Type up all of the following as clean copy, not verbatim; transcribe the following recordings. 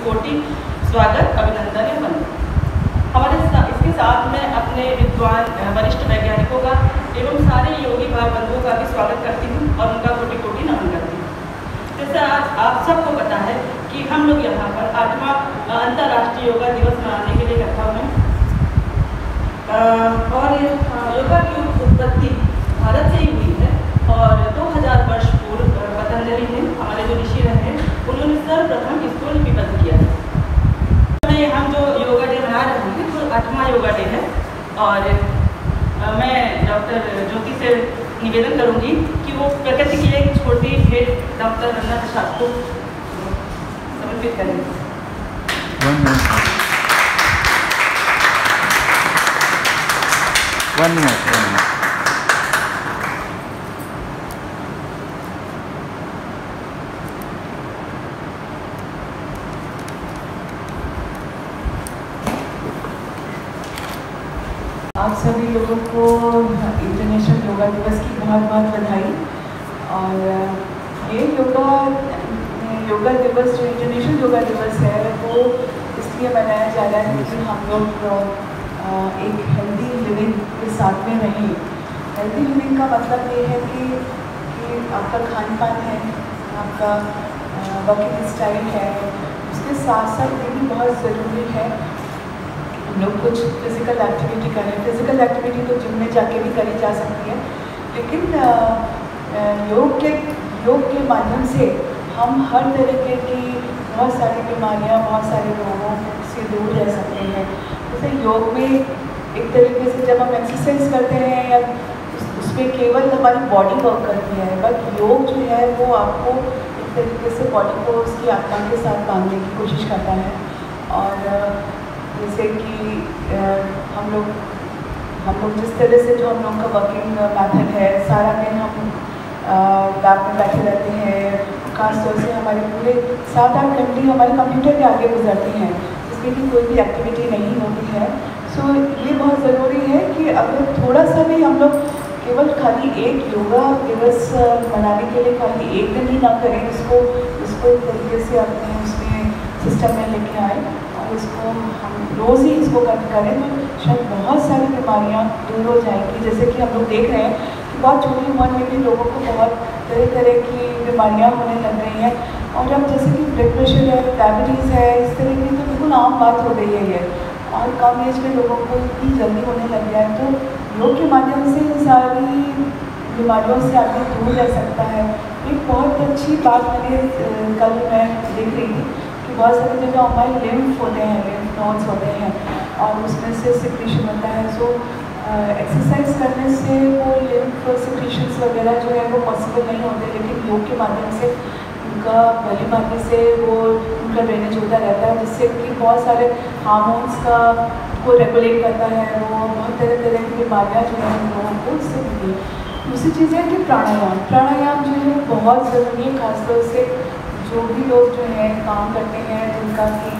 कोटि स्वागत, अभिनंदन एवं वंदन। हमारे इसके साथ में अपने विद्वान वरिष्ठ वैज्ञानिकों का एवं सारे योगी भाई बंधुओं का भी स्वागत करती हूँ और उनका कोटि कोटि नमन करती हूँ। जैसा आज आप सबको पता है कि हम लोग यहाँ पर 8वां अंतर्राष्ट्रीय योगा दिवस मनाने के लिए इकट्ठा हुए हैं और योगा की उत्पत्ति भारत से ही हुई है और 2000 वर्ष पूर्व पतंजलि ने, हमारे जो ऋषि रहे हैं, उन्होंने सर्वप्रथम इसको लिपिबद्ध किया है। हम जो योगा डे मना रहे हैं तो 8वां योगा डे है और मैं डॉक्टर ज्योति से निवेदन करूंगी कि वो प्रकृति की एक छोटी भेंट डॉक्टर रन्ना प्रसाद को समर्पित करेंगे। One minute. आप सभी लोगों को इंटरनेशनल योगा दिवस की बहुत बहुत बधाई। और ये योगा दिवस जो इंटरनेशनल योगा दिवस है वो इसलिए मनाया जा रहा है कि हम लोग एक हेल्दी लिविंग के साथ में रहें। हेल्दी लिविंग का मतलब ये है कि आपका खान पान है, आपका वर्किंग स्टाइल है, उसके साथ साथ ये भी बहुत ज़रूरी है हम लोग कुछ फिज़िकल एक्टिविटी करें। फिज़िकल एक्टिविटी तो जिम में जाके भी करी जा सकती है, लेकिन योग के माध्यम से हम हर तरीके की बहुत सारी बीमारियां, बहुत सारे रोगों से दूर रह सकते हैं। जैसे योग में एक तरीके से जब हम एक्सरसाइज करते हैं या उसमें केवल हमारी बॉडी वर्क करती है, बट योग जो है वो आपको एक तरीके से बॉडी को उसकी आत्मा के साथ बांधने की कोशिश करता है। और जैसे कि हम लोग जिस तरह से जो हम लोग का वर्किंग मैथड है, सारा दिन हम लैब में बैठे रहते हैं, खासतौर से हमारे पूरे 7-8 घंटे हमारे कंप्यूटर के आगे गुजरती हैं, जिसमें कि कोई भी एक्टिविटी नहीं होती है। सो ये बहुत ज़रूरी है कि अगर थोड़ा सा भी हम लोग केवल खाली एक योगा दिवस मनाने के लिए खाली एक दिन ही ना करें, इसको एक तरीके से अपने उसमें सिस्टम में लेके आए और इसको हम रोज़ ही इसको करें तो शायद बहुत सारी बीमारियाँ दूर हो जाएंगी। जैसे कि हम लोग देख रहे हैं कि बहुत छोटी उम्र में भी लोगों को बहुत तरह की बीमारियाँ होने लग रही हैं और अब जैसे कि ब्लड प्रेशर है, डायबिटीज़ है, इस तरह की तो बिल्कुल आम बात हो गई है ये, और कम एज में लोगों को इतनी जल्दी होने लग गया है। तो योग के माध्यम से इन सारी बीमारियों से आदमी दूर रह सकता है। एक बहुत अच्छी बात मैंने कल मैं देख रही थी कि बहुत सारी जगह हमारे लिम्फ होते हैं, लिम्फ नोड्स होते हैं और उसमें से सिक्रीशन होता है। सो एक्सरसाइज करने से वो लिम्फ सिक्रीशंस वगैरह जो है वो पॉसिबल नहीं होते, लेकिन योग के माध्यम से उनका गले मारने से वो उनका ड्रेनेज होता रहता है, जिससे कि बहुत सारे हार्मोन्स को रेगुलेट करता है। वो बहुत तरह की बीमारियाँ जो है उन लोगों को उससे मिली। दूसरी चीज़ है कि प्राणायाम जो है बहुत ज़रूरी है, खासतौर से जो भी लोग जो है काम करते हैं जिनका कि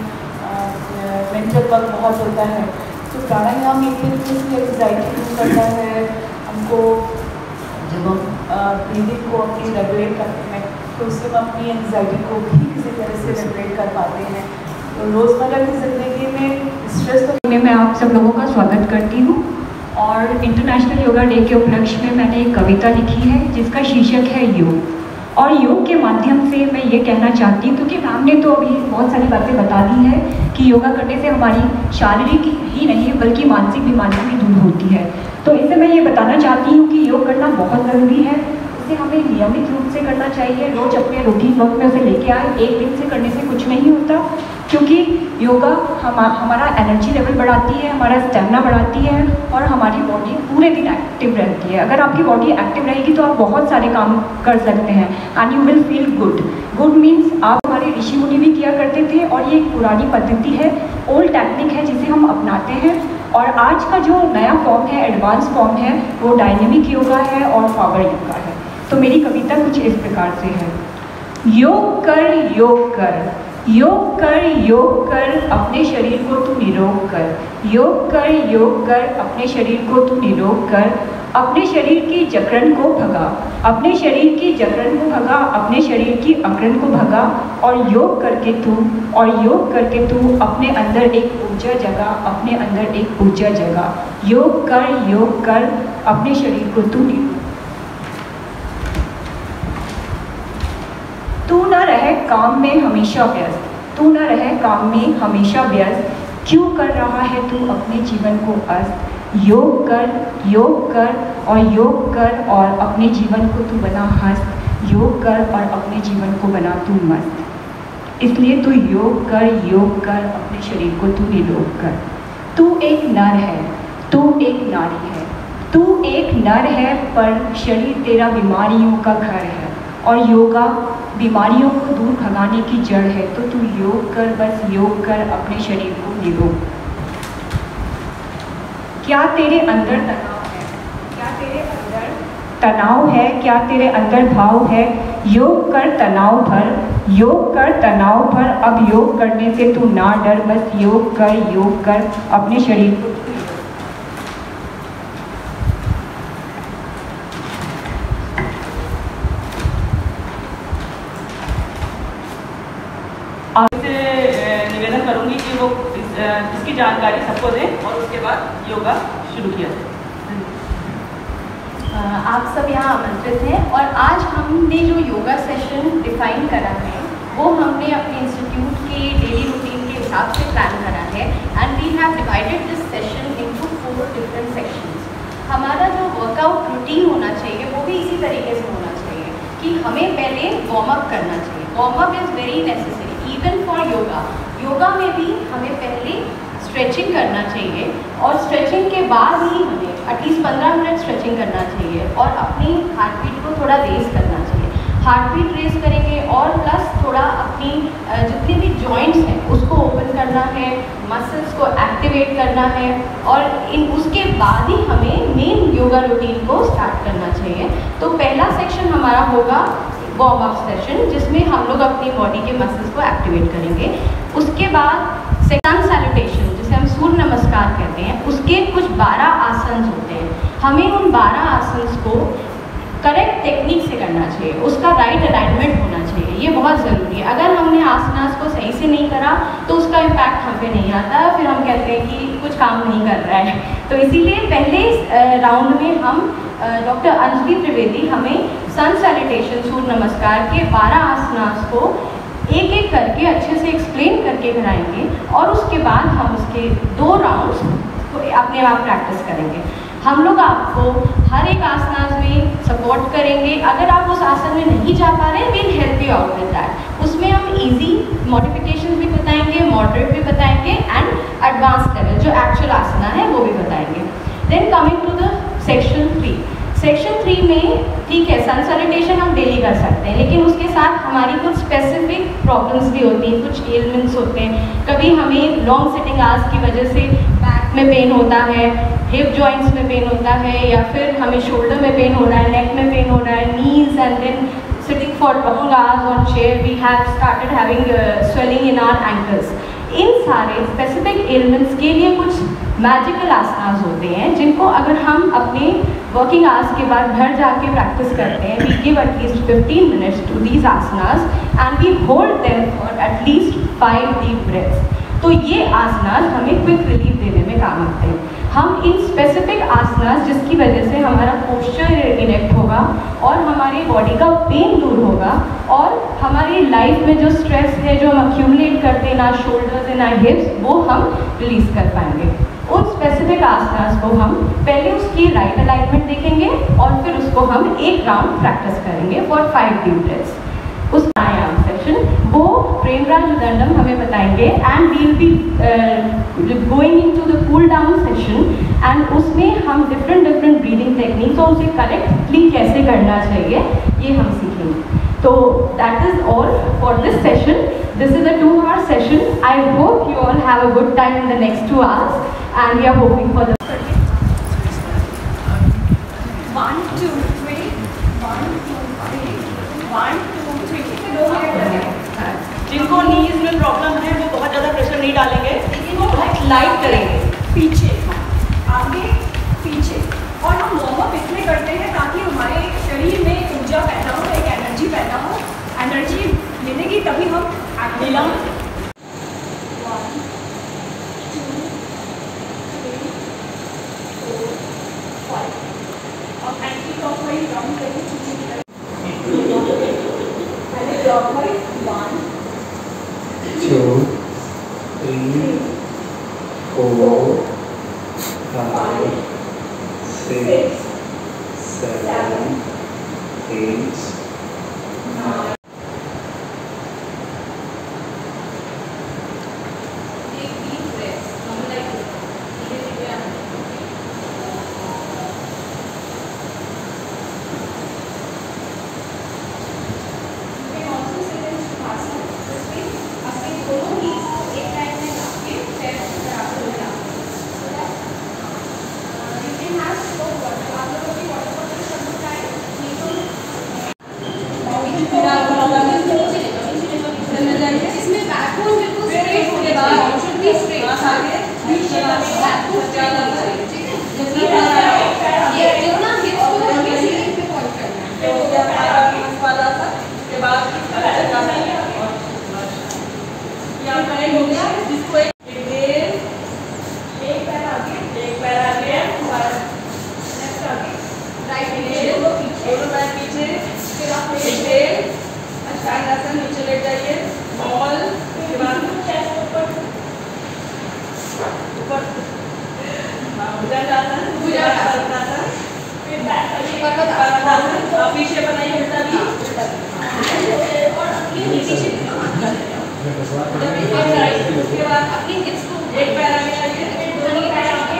मेंटल वर्क बहुत होता है। तो प्राणायाम एक तरीके से एंग्जाइटी दूर करता है हमको। जब हम ब्रीदिंग को अपनी रेगुलेट करते हैं तो उससे हम अपनी एंग्जाइटी को भी किसी तरह से रेगुलेट कर पाते हैं। तो रोज़मर्रा की ज़िंदगी में स्ट्रेस मैं आप सब लोगों का स्वागत करती हूँ और इंटरनेशनल योगा डे के उपलक्ष्य में मैंने एक कविता लिखी है जिसका शीर्षक है योग। और योग के माध्यम से मैं ये कहना चाहती हूँ, क्योंकि मैम ने तो अभी बहुत सारी बातें बता दी है कि योगा करने से हमारी शारीरिक ही नहीं बल्कि मानसिक बीमारियाँ भी दूर होती है। तो इससे मैं ये बताना चाहती हूँ कि योग करना बहुत ज़रूरी है। इसे हमें नियमित रूप से करना चाहिए, रोज अपने रूटीन वर्क में उसे लेके आए। एक दिन से करने से कुछ नहीं होता, क्योंकि योगा हमारा एनर्जी लेवल बढ़ाती है, हमारा स्टेमिना बढ़ाती है और हमारी बॉडी पूरे दिन एक्टिव रहती है। अगर आपकी बॉडी एक्टिव रहेगी तो आप बहुत सारे काम कर सकते हैं and you will feel good. Good means आप हमारे ऋषि मुनि भी किया करते थे और ये एक पुरानी पद्धति है, ओल्ड टेक्निक है जिसे हम अपनाते हैं। और आज का जो नया फॉर्म है, एडवांस फॉर्म है, वो डायनेमिक योगा है और पावर योगा है। तो मेरी कविता कुछ इस प्रकार से है। योग कर योग कर अपने शरीर को तू निरोग कर। योग कर अपने शरीर को तू निरोग कर। अपने शरीर की जकड़न को भगा, अपने शरीर की जकड़न को भगा, अपने शरीर की अकड़न को भगा। और योग करके तू अपने अंदर एक ऊर्जा जगा, अपने अंदर एक ऊर्जा जगा। योग कर अपने शरीर को तू निरोग। तू न रहे काम में हमेशा व्यस्त, तू न रहे काम में हमेशा व्यस्त। क्यों कर रहा है तू अपने जीवन को अस्त? योग कर और अपने जीवन को तू बना हस्त। योग कर और अपने जीवन को बना तू मस्त। इसलिए तू योग कर अपने शरीर को तू निरोग कर। तू एक नर है, तू एक नारी है, तू एक नर है पर शरीर तेरा बीमारियों का घर है। और योगा बीमारियों को दूर भगाने की जड़ है। तो तू योग कर, बस योग कर अपने शरीर को निरोग। क्या तेरे अंदर तनाव है? क्या तेरे अंदर तनाव है? क्या तेरे अंदर भाव है? योग कर तनाव भर, योग कर तनाव भर। अब योग करने से तू ना डर, बस योग कर अपने शरीर को। आपसे निवेदन करूंगी कि वो इसकी जानकारी सबको दें और उसके बाद योगा शुरू किया जाए। आप सब यहाँ आमंत्रित हैं और आज हमने जो योगा सेशन डिफाइन करा है वो हमने अपने इंस्टीट्यूट के डेली रूटीन के हिसाब से प्लान करा है। And we have divided this session into 4 different sections. हमारा जो वर्कआउट रूटीन होना चाहिए वो भी इसी तरीके से होना चाहिए कि हमें पहले वार्म अप करना चाहिए। Warm is very necessary even for yoga. Yoga में भी हमें पहले स्ट्रेचिंग करना चाहिए और स्ट्रेचिंग के बाद ही हमें एटलीस्ट 15 मिनट स्ट्रेचिंग करना चाहिए और अपनी हार्ट बीट को थोड़ा रेज करना चाहिए। हार्ट बीट रेज करेंगे और प्लस थोड़ा अपनी जितने भी जॉइंट्स हैं उसको ओपन करना है, मसल्स को एक्टिवेट करना है और उसके बाद ही हमें मेन योगा रूटीन को स्टार्ट करना चाहिए। तो पहला सेक्शन हमारा होगा वार्म अप सेशन जिसमें हम लोग अपनी बॉडी के मसल्स को एक्टिवेट करेंगे। उसके बाद सन सैल्यूटेशन जिसे हम सूर्य नमस्कार कहते हैं, उसके कुछ 12 आसन होते हैं। हमें उन 12 आसन को करेक्ट टेक्निक से करना चाहिए, उसका राइट अलाइनमेंट होना चाहिए, ये बहुत ज़रूरी है। अगर हमने आसनास को सही से नहीं करा तो उसका इम्पैक्ट हम पे नहीं आता, फिर हम कहते हैं कि कुछ काम नहीं कर रहा है। तो इसीलिए पहले राउंड में हम डॉक्टर अंजलि त्रिवेदी हमें सन सैल्यूटेशन सूर्य नमस्कार के 12 आसनास को एक एक करके अच्छे से एक्सप्लेन करके कराएंगे और उसके बाद हम उसके 2 राउंड्स को अपने आप प्रैक्टिस करेंगे। हम लोग आपको हर एक आसनास में सपोर्ट करेंगे। अगर आप उस आसन में नहीं जा पा रहे हैं will help you out with that. उसमें हम इजी मॉडिफिकेशन भी बताएंगे, मॉडरेट भी बताएंगे एंड एडवांस लेवल जो एक्चुअल आसना है वो भी बताएंगे। Then coming to the section 3। Section 3 में ठीक है सन सैल्यूटेशन हम डेली कर सकते हैं लेकिन उसके साथ हमारी कुछ स्पेसिफिक प्रॉब्लम्स भी होती हैं, कुछ एलिमेंट्स होते हैं। कभी हमें लॉन्ग सिटिंग आवर्स की वजह से बैक में पेन होता है, हिप जॉइंट्स में पेन होता है या फिर हमें शोल्डर में पेन हो रहा है, नेक में पेन हो रहा है, knees and then sitting for long hours on chair we have started having swelling in our ankles. इन सारे स्पेसिफिक एलिमेंट्स के लिए कुछ मैजिकल आसनास होते हैं जिनको अगर हम अपने वर्किंग आवर्स के बाद घर जाके प्रैक्टिस करते हैं, we give at least 15 minutes to these asanas and we hold them for at least 5 deep breaths. तो ये आसनास हमें क्विक रिलीफ देने में काम आते हैं। हम इन स्पेसिफिक आसनास जिसकी वजह से हमारा पोस्चर इरेक्ट होगा और हमारी बॉडी का पेन दूर होगा और हमारी लाइफ में जो स्ट्रेस है जो हम अक्यूमुलेट करते हैं ना शोल्डर्स एंड ना हिप्स वो हम रिलीज कर पाएंगे। उन स्पेसिफिक आसनास को हम पहले उसकी राइट अलाइनमेंट देखेंगे और फिर उसको हम एक राउंड प्रैक्टिस करेंगे फॉर 5 डीप ब्रेथ्स। उस प्राणायाम सेशन वो प्रेमराज उदंडम हमें बताएंगे and we will be going into the cool down session and उसमें हम डिफरेंट ब्रीदिंग टेक्निक्स और उसे करेक्टली कैसे करना चाहिए ये हम सीखेंगे। तो that is all for this session. This is a 2-hour session. I hope you all have a good time in the next 2 hours and we are hoping for the 1 2 3 1 2 3 1 2 3 जिनको नीज में में प्रॉब्लम है वो बहुत ज़्यादा प्रेशर नहीं डालेंगे, लेकिन वो बहुत लाइट करेंगे, पीछे आगे पीछे। और हम वार्म अप इसलिए करते हैं ताकि हमारे शरीर में एक ऊर्जा पैदा हो, एक एनर्जी पैदा हो। एनर्जी मिलेगी तभी हम मिलाम। 1 2 3 4 5। अब एंटी क्लॉकवाइज राउंड करेंगे, पहले क्लॉकवाइज 1 2 3 4 5 6 7 8 9। पीछे बनाइए उल्टा भी और उसके बाद अपनी हिप्स को एक पैर आगे आइए, दोनों पैर आगे।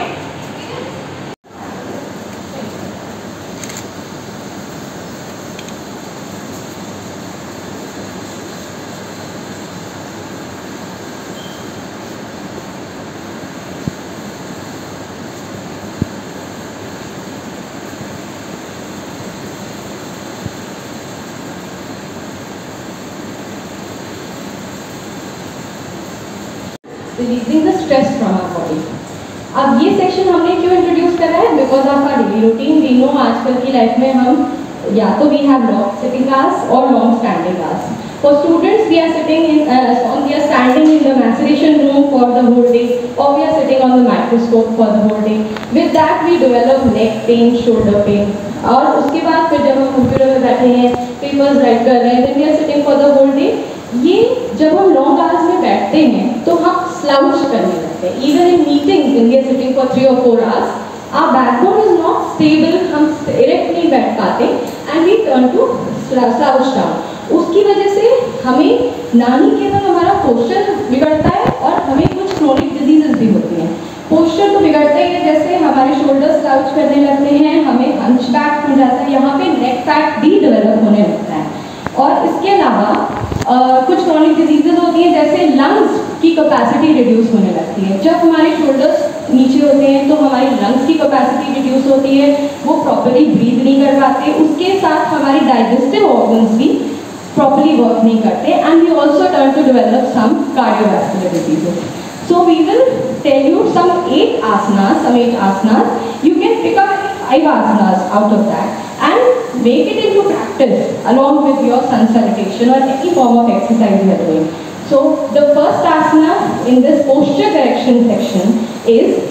Releasing the stress from our body. अब ये सेक्शन हमने क्यों इंट्रोड्यूस करा है? Because of our daily routine we know आजकल की लाइफ में हम या तो we have long sitting hours और long standing hours. For students, we are sitting in, we are standing in the maceration room for the whole day, or we are sitting on the microscope for the whole day. With that, we develop neck pain, shoulder pain. और उसके बाद फिर जब हम computer में बैठे हैं, papers right कर रहे हैं, then we are sitting for the whole day. ये जब हम लॉन्ग आवर्स में बैठते हैं तो हम स्लाउच करने लगते हैं. Even in meetings when we are sitting for 3 or 4 hours, our backbone is not stable. हम डायरेक्ट नहीं बैठ पाते and we turn to slouch down. उसकी वजह से हमें नानी के बाद हमारा पोस्चर बिगड़ता है और हमें कुछ क्रोनिक डिजीजेस भी होती हैं. पोस्चर तो बिगड़ता ही है, जैसे हमारे शोल्डर स्लाउच करने लगते हैं, हमें हंचबैक हो जाता है, यहाँ पे नेक फैट भी डेवलप होने लगता है. और इसके अलावा कुछ क्रोनिक डिजीजेज होती हैं, जैसे लंग्स की कैपेसिटी रिड्यूस होने लगती है. जब हमारे शोल्डर्स नीचे होते हैं तो हमारी लंग्स की कैपेसिटी रिड्यूस होती है, वो प्रॉपर्ली ब्रीथ नहीं कर पाते. उसके साथ हमारी डाइजेस्टिव ऑर्गन्स भी properly work नहीं करते, and we also turn to develop some cardiovascular diseases. So we will tell you some 8 asanas. You can pick up 5 asanas out of that and make it into practice along with your sun salutation or any form of exercise you are doing. So the first asana in this posture correction section is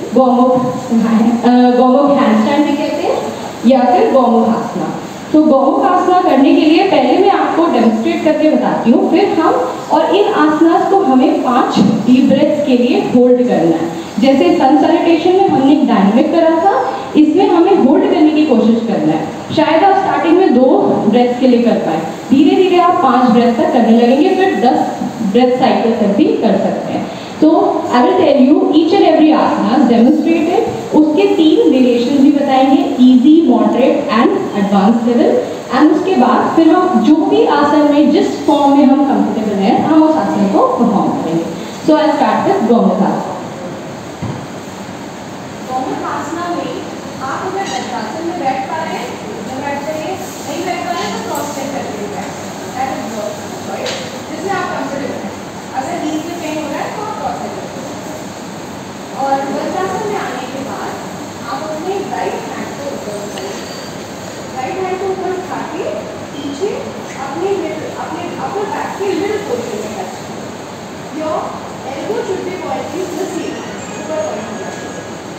Gaumukh handstand भी कहते हैं या फिर गौमुख आसना. तो गौमुख आसना करने के लिए पहले मैं आपको डेमोन्स्ट्रेट करके बताती हूँ, फिर हम और इन आसनास को हमें 5 डीप ब्रेथ्स के लिए होल्ड करना है. जैसे सन सैल्यूटेशन में हमने एक डायनामिक करा था, इसमें हमें होल्ड करने की कोशिश करना है. शायद आप स्टार्टिंग में 2 ब्रेथ्स के लिए कर पाए, धीरे धीरे आप 5 ब्रेथ तक करने लगेंगे, फिर 10 ब्रेथ साइकिल तक भी कर सकते हैं. तो I will tell you each and every asana demonstrated, उसके 3 वेरिएशन भी बताएंगे, easy, moderate and advance level. And उसके बाद फिर हम जो भी आसन में जिस फॉर्म में हम कंफर्टेबल हैं हम उस आसन को परफॉर्म करेंगे. So I start with Gaumukh asana. Gaumukh asana में आप अगर वज्रासन में बैठ पा रहे हैं तो बैठ जाइए, नहीं बैठ पा रहे हैं तो क्रॉस लेग करके बैठ. दैट इज योर चॉइस, जिसमें आप कंफर्टेबल हैं. अगर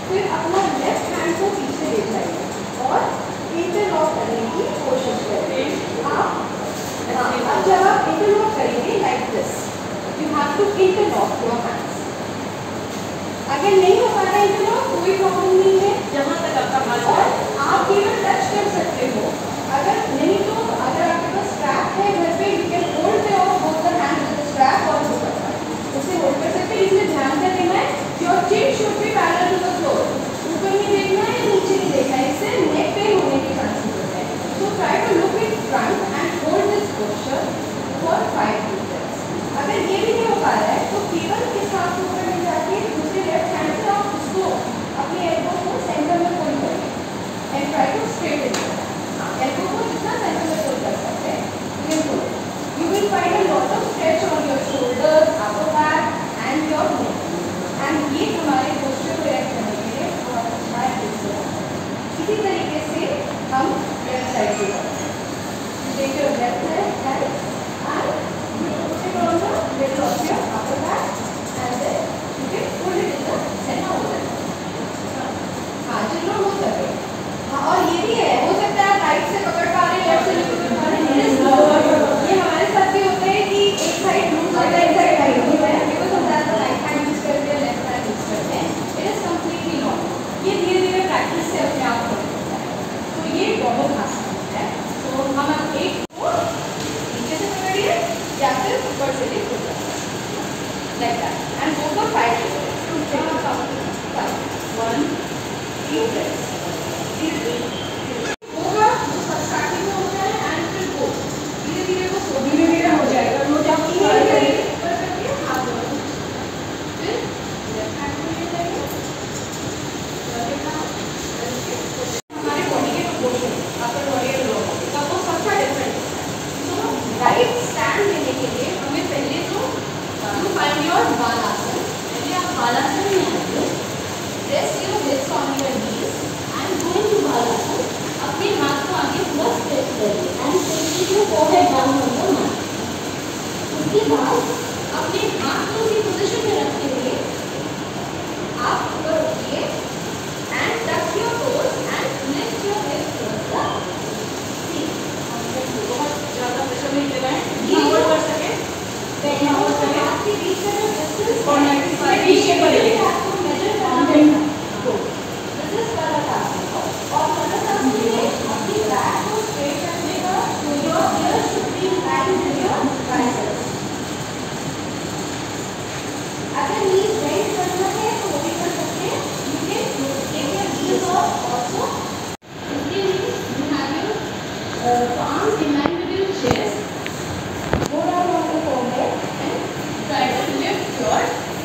फिर अपना लेफ्ट हैंड को पीछे ले जाइए और इंटरलॉक करने की कोशिश करें। आप जब आप इंटरलॉक करेंगे like this, you have to interlock your hands. अगर नहीं हो पा रहा है इंटरलॉक, कोई प्रॉब्लम नहीं है, जहाँ तक आपका हाथ और आप केवल टच कर सकते हो। अगर नहीं तो अगर आपके पास स्ट्रैप है घर पे, you can hold the of both the hands with the strap और दुपट्टा, उसे होल्ड कर सकते हैं। इसमें ध्यान से देना है, your chin should be parallel to the floor, ऊपर नहीं देखना है या नीचे नहीं देखना है, इससे नेक पेन होने के चांसेस होते हैं। So try to look in front and hold this posture for 5 minutes। अगर ये भी नहीं हो पा रहा है तो केवल इस हाथ को ऊपर ले जाके दूसरे लेफ्ट हैंड से आप उसको अपने एल्बो को सेंटर में फोल्ड करें and try to straight it. Elbow को जितना सेंटर में फोल्ड कर सकते हैं, you will find a lot of stretch on your shoulders, upper back and your neck. And ये हमारे पोस्चर को इरेक्ट करने के लिए बहुत अच्छा है। इसी तरीके से हम लेफ्ट साइड पे करते हैं। Take your left hand and put it on the middle of your upper back and then you can pull it in the center of the हाँ जितना हो सके। हाँ और ये भी है, हो सकता है आप राइट से पकड़ पा रहे हैं, लेफ्ट से नहीं पकड़ पा रहे हैं। ये हमारे साथ भी होता है कि एक साइड लूज होता है, एक साइड टाइट होता है, बिकॉज हम ज़्यादा राइट हैंड यूज करते हैं, लेफ्ट हैंड यूज करते हैं। It is completely normal. ये धीरे धीरे प्रैक्टिस से अपने आप हो जाता है। तो ये बहुत आसान है। तो हम एक को नीचे से पकड़िए या फिर ऊपर से ले like that and go for 5 minutes. 1 2 breaths. होगा जो स्टार्टिंग में होता है एंड फिर गो धीरे धीरे वो धीरे धीरे हो जाएगा। रोज आप ऊपर करके हाथ जोड़ो, फिर लेफ्ट हैंड को ले जाइए, हमारे बॉडी के पोर्शन अपर बॉडी के लोअर बॉडी का वो सबका डिफरेंट है। तो राइट स्टैंड लेने के लिए हमें पहले तो you find your बालासन। पहले आप बालासन में आइए, press your hips on your knees and go into बालासन। अपने हाथ को आगे पूरा स्ट्रेच करिए and take your forehead down on the mat। उसके बाद अपने हाथ को उसी पोजीशन में रखते हुए आप ऊपर उठिए and touch your toes and lift your hips towards the seat। बहुत ज़्यादा प्रेशर नहीं लगाएं, होल्ड कर सके पहले हो सके आपकी बीच में डिस्टेंस और नेक्स्ट पीछे बढ़िए आपको मेजर करना है। तो दिस इज कलतासन और कलतासन में अपनी बैक को स्ट्रेट रखने का your ear should be line in your biceps. अगर नीज बेंड करना है तो वो भी कर सकते हैं। You can take your knees off also. इसके लिए you have your arms in line with your chest, go down on the forehead and try to lift your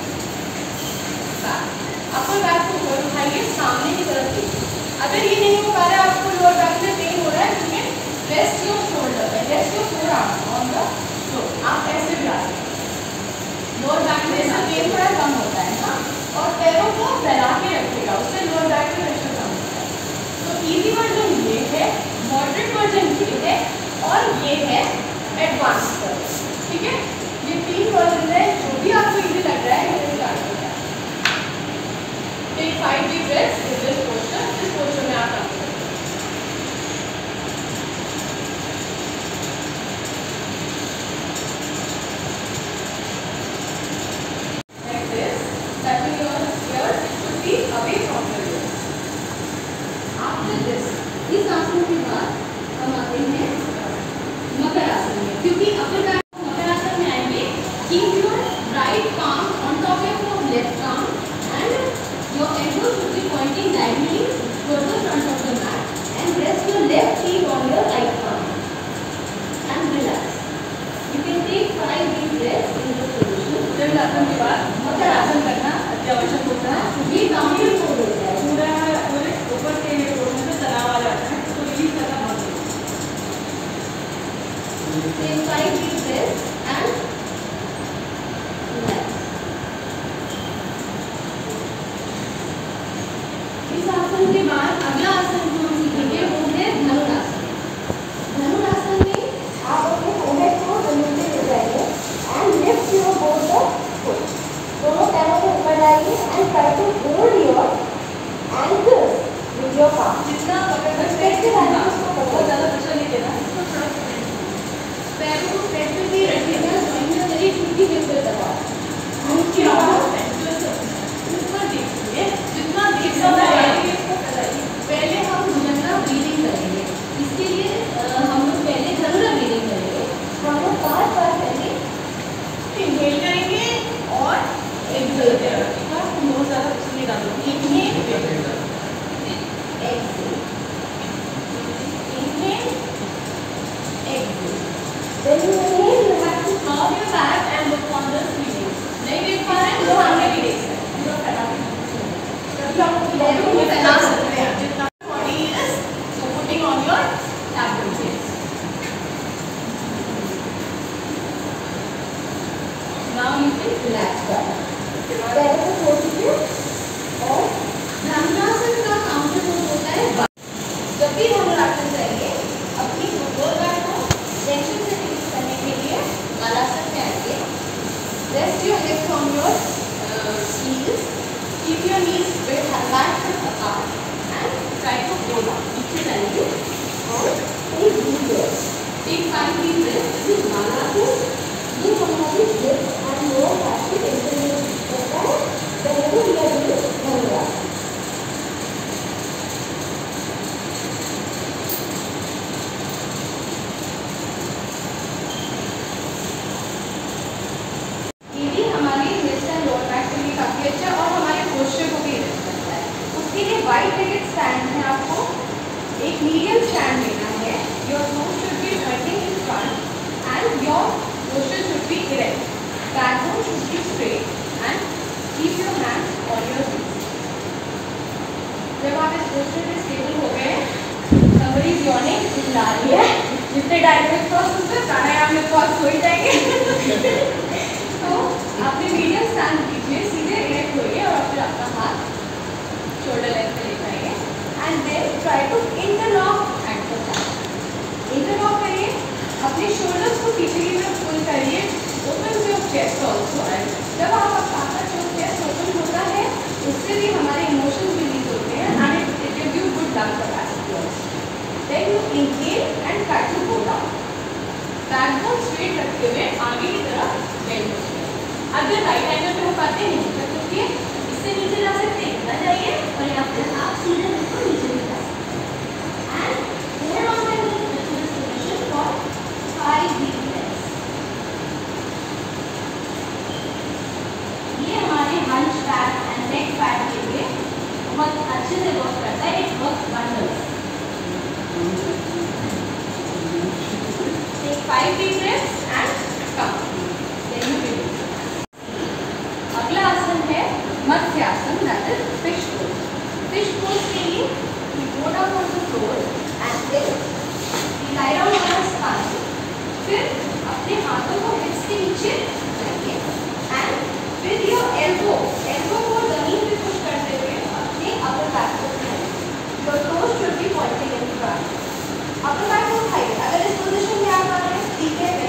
back। upper back को ऊपर उठाइए, सामने की तरफ देखिए। अगर ये नहीं हो पा रहा है, आपको लोअर बैक में पेन हो रहा है, तो you can rest your shoulder, rest your forearm on the floor। आप ऐसे भी आ सकते हैं। लोअर बैक में इससे पेन थोड़ा कम होता है ना, और पैरों को फैला के रखिएगा, उससे लोअर बैक में प्रेशर कम होता है। तो इजी वर्जन ये है, मॉडरेट वर्जन ये है, और ये है एडवांस वर्जन। ठीक है, ये 3 वर्जन है। जो भी आपको इजी लग रहा है ये स्टार्ट हो जाए। Take 5 deep breaths in this posture। इस पोस्चर में आप काम करें। Like this, touching your ears, it should be away from your ears। After this, इस आसन के बाद हम आते हैं मकर आसन में, क्योंकि अपर बैक मकर आसन में आएंगे। Keep your right palm on top of your left palm and your elbows should be pointing diagonally towards the front of the mat and rest your left heel on your right palm and relax। You can take 5 deep breaths in this position। जब आसन के बाद मकर आसन करना अत्यावश्यक होता है, क्योंकि काउंटर फोल्ड होता है, पूरे ऊपर के पोर्शन में तनाव आ जाता है, तो रिलीज करना बहुत जरूरी है। Take 5 deep breaths and relax। इस आसन के बाद अगला आसन जो हम सीखेंगे वो है धनुरासन। धनुरासन में आप अपने फोरहेड को जमीन पे ले जाइए and lift your both the foot. दोनों पैरों को ऊपर लाइए and try to hold your anchors with your palm. जितना पकड़ सकते हैं बहुत ज़्यादा प्रेशर नहीं देना, इसको थोड़ा पैरों को स्ट्रेच पे भी रखिएगा, जोइंट में मेरी छुट्टी बिल्कुल दबा। उसके बाद जितना देखिए जितना पहले हम झुलना ब्रीदिंग करेंगे। इसके लिए हम लोग पहले झुलना ब्रीदिंग करेंगे। हम लोग बार-बार पहले इनहेल करेंगे और एक्सहेल करेंगे। बहुत ज़्यादा प्रेशर नहीं डालूंगी। Inhale, exhale, inhale, exhale. When you inhale, you have to curve your back and look on the ceiling. नहीं देख पा रहे हैं तो हमने भी देख सकते हैं। पूरा फैला के पैरों को फैला सकते हैं जितना body is supporting on your abdomen. Now you can relax down. पैरों को छोड़ दीजिए और धनुरासन का काउंटर मूव होता है। जब भी धनुरासन करेंगे अपनी लोअर बैक को टेंशन से रिलीज करने के लिए बालासन में आइए। Rest your hips on your heels. Keep your knees back apart and try to go down. नीचे जाइए और take deep breaths. Take 5 deep breaths. This is बालासन। ये हमारी hips and lower back की टेंशन रिलीज करता है। whenever we are doing धनुरासन। ये भी हमारी हिप्स एंड लोअर बैक के लिए काफ़ी अच्छा और हमारे पोस्चर को भी रेस्ट करता है। उसके लिए वाइड लेगेड स्टैंड में आपको एक मीडियम स्टैंड लेना है। Your toes should be pointing in front and your posture should be erect. Backbone should be straight and keep your hands on your hips. जब आप इस पोस्चर में स्टेबल हो गए, somebody is yawning, नींद आ रही है, जितने डायरेक्ट क्रॉस होते हैं प्राणायाम में तो आप सो ही जाएंगे। तो आपने मीडियम स्टैंड कीजिए, सीधे इरेक्ट होइए और फिर आपका हाथ शोल्डर लेंथ पे ले जाइए and then try to interlock hand को साथ इंटरलॉक करिए। अपने शोल्डर्स को पीछे की तरफ पुल करिए। Open your chest also. जब आपका चेस्ट ओपन होता है उससे भी हमारे इमोशंस रिलीज होते हैं and it gives you good lung capacity also. Then you inhale and try to go down. Backbone straight रखते हुए आगे की तरफ बेंड होइए। अगर राइट एंगल पे हो पाते हैं नीचे तक उठिए, इससे नीचे जा सकते हैं, इतना जाइए और यहाँ पे आप सीधे बिल्कुल नीचे भी जा सकते हैं। And hold on the knee to this position for 5 deep breaths. ये हमारे hunch back and neck back के लिए बहुत अच्छे से वर्क करता है। It works wonders. Take 5 deep breaths and come. Then you release. अगला आसन है Matsya asana, that is fish pose. Fish pose के लिए we go down on the floor and then we lie down on our spine. फिर अपने हाथों को हिप्स के नीचे रखिए एंड फिर योर एल्बो को जमीन पे पुश करते हुए अपने अपर बैक को उठाइए। Your toes should be pointing in front. Upper back को उठाइए। अगर इस पोजीशन में आप आ रहे हैं ठीक है,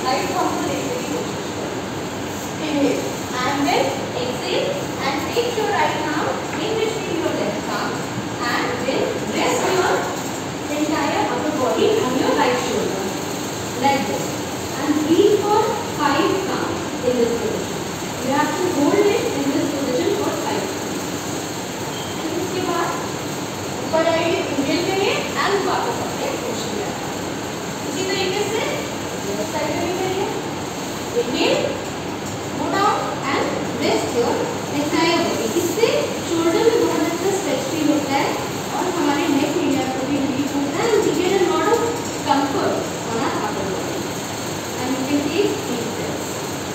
राइट थंब को लेने की कोशिश करो. Inhale and then exhale and take your right arm in between your left arm and then rest your entire upper body on your right shoulder like this and breathe for 5 counts in this position. You have to hold it in this position for 5 counts. And उसके बाद ऊपर आइए, inhale करिए and वापस अपने position में आइए. इसी तरीके से लेफ्ट साइड में भी करिए. Inhale, go down and rest your entire body. इससे शोल्डर में बहुत अच्छा स्ट्रेच फील होता है और हमारे नेक एरिया को भी रिलीज होता है. We get a lot of comfort on our upper body. And you can take deep breaths.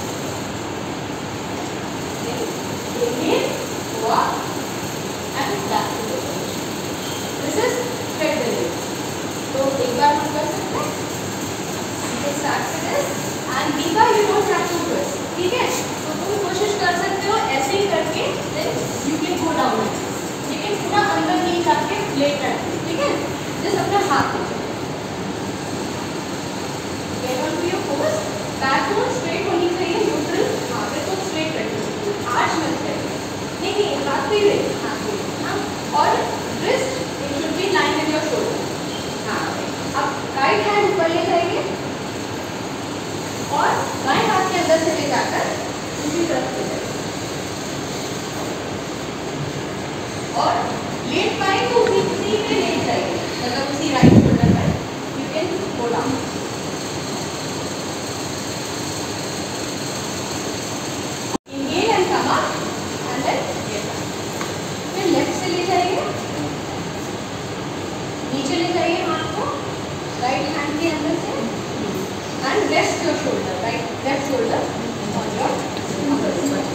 Inhale, go up and back to the position. This is head release. तो एक बार हम कर सकते हैं. You can start with this. And Deepa, you don't have to twist. ठीक है? तो तुम कोशिश कर सकते हो ऐसे ही करके, then you can go down. लेकिन पूरा अंदर नहीं जाके लेट करके, ठीक है? जस्ट अपना हाथ नीचे. Get on to your pose. Backbone straight होनी चाहिए, neutral. हाँ, बिल्कुल straight रखिए. आर्च मत करिए. नहीं, हाथ पे ही, हाथ पे. हाँ, और wrist it should be line with your shoulder. हाँ, अब right hand ऊपर ले जाएंगे और बाएं हाथ के अंदर से ले जाकर दूसरी तरफ ले जाएंगे. और लेट पाए तो उसी पे लेट जाएंगे, मतलब उसी राइट शोल्डर पर. You can go down. Inhale and come up and then get down. फिर लेफ्ट से ले जाइए, नीचे ले जाइए हाथ को राइट हैंड के अंदर से and rest your shoulder, right, left shoulder on your upper body.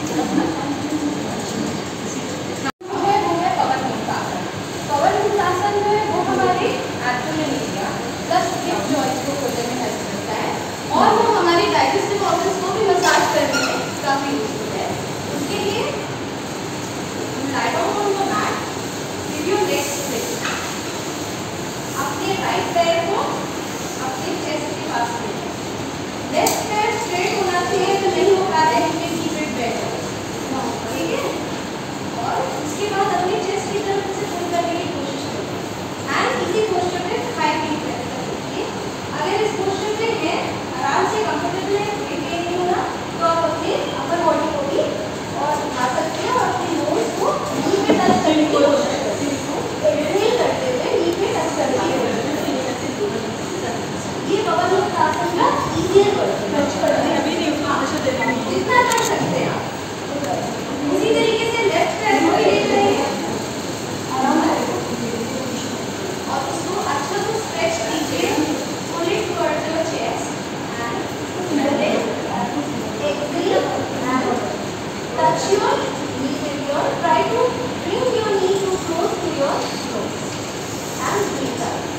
वो है पवन मुक्तासन. पवन मुक्तासन जो है वो हमारे abdomen area plus hip joints को खोलने में हेल्प करता है और वो हमारे डाइजेस्टिव ऑर्गन्स को भी मसाज करने में काफी यूजफुल है. उसके लिए lie down on the mat with your legs straight. अपने राइट पैर को अपने चेस्ट के पास ले जाएं. लेफ्ट पैर स्ट्रेट होना चाहिए, तो नहीं हो पा रहा है, you can keep it better. ठीक है? और उसके बाद अपने चेस्ट की तरफ से पुल करने की कोशिश करिए. एंड इसी पोस्चर पे 5 डीप ब्रेथ करिए. अगर इस पोस्चर पे है, आराम से कंफर्टेबल है, कोई पेन नहीं हो रहा, तो आप अपने अपर बॉडी को भी और उठा सकते हैं और अपने नोज को नी पे टच करने की कोशिश करिए. एक्सहेल करते हुए नी पे टच करने की कोशिश करिए. ये पवन मुक्तासन का इजीयर वर्जन है. अभी नहीं उसको जितना कर सकते हैं आप. उसी तरीके से लेफ्ट पैर को ले जाइए आराम से और उसको अच्छा से स्ट्रेच कीजिए. Pull it towards your chest and then exhale and touch your knee with your, try to bring your knee to close to your nose and breathe out.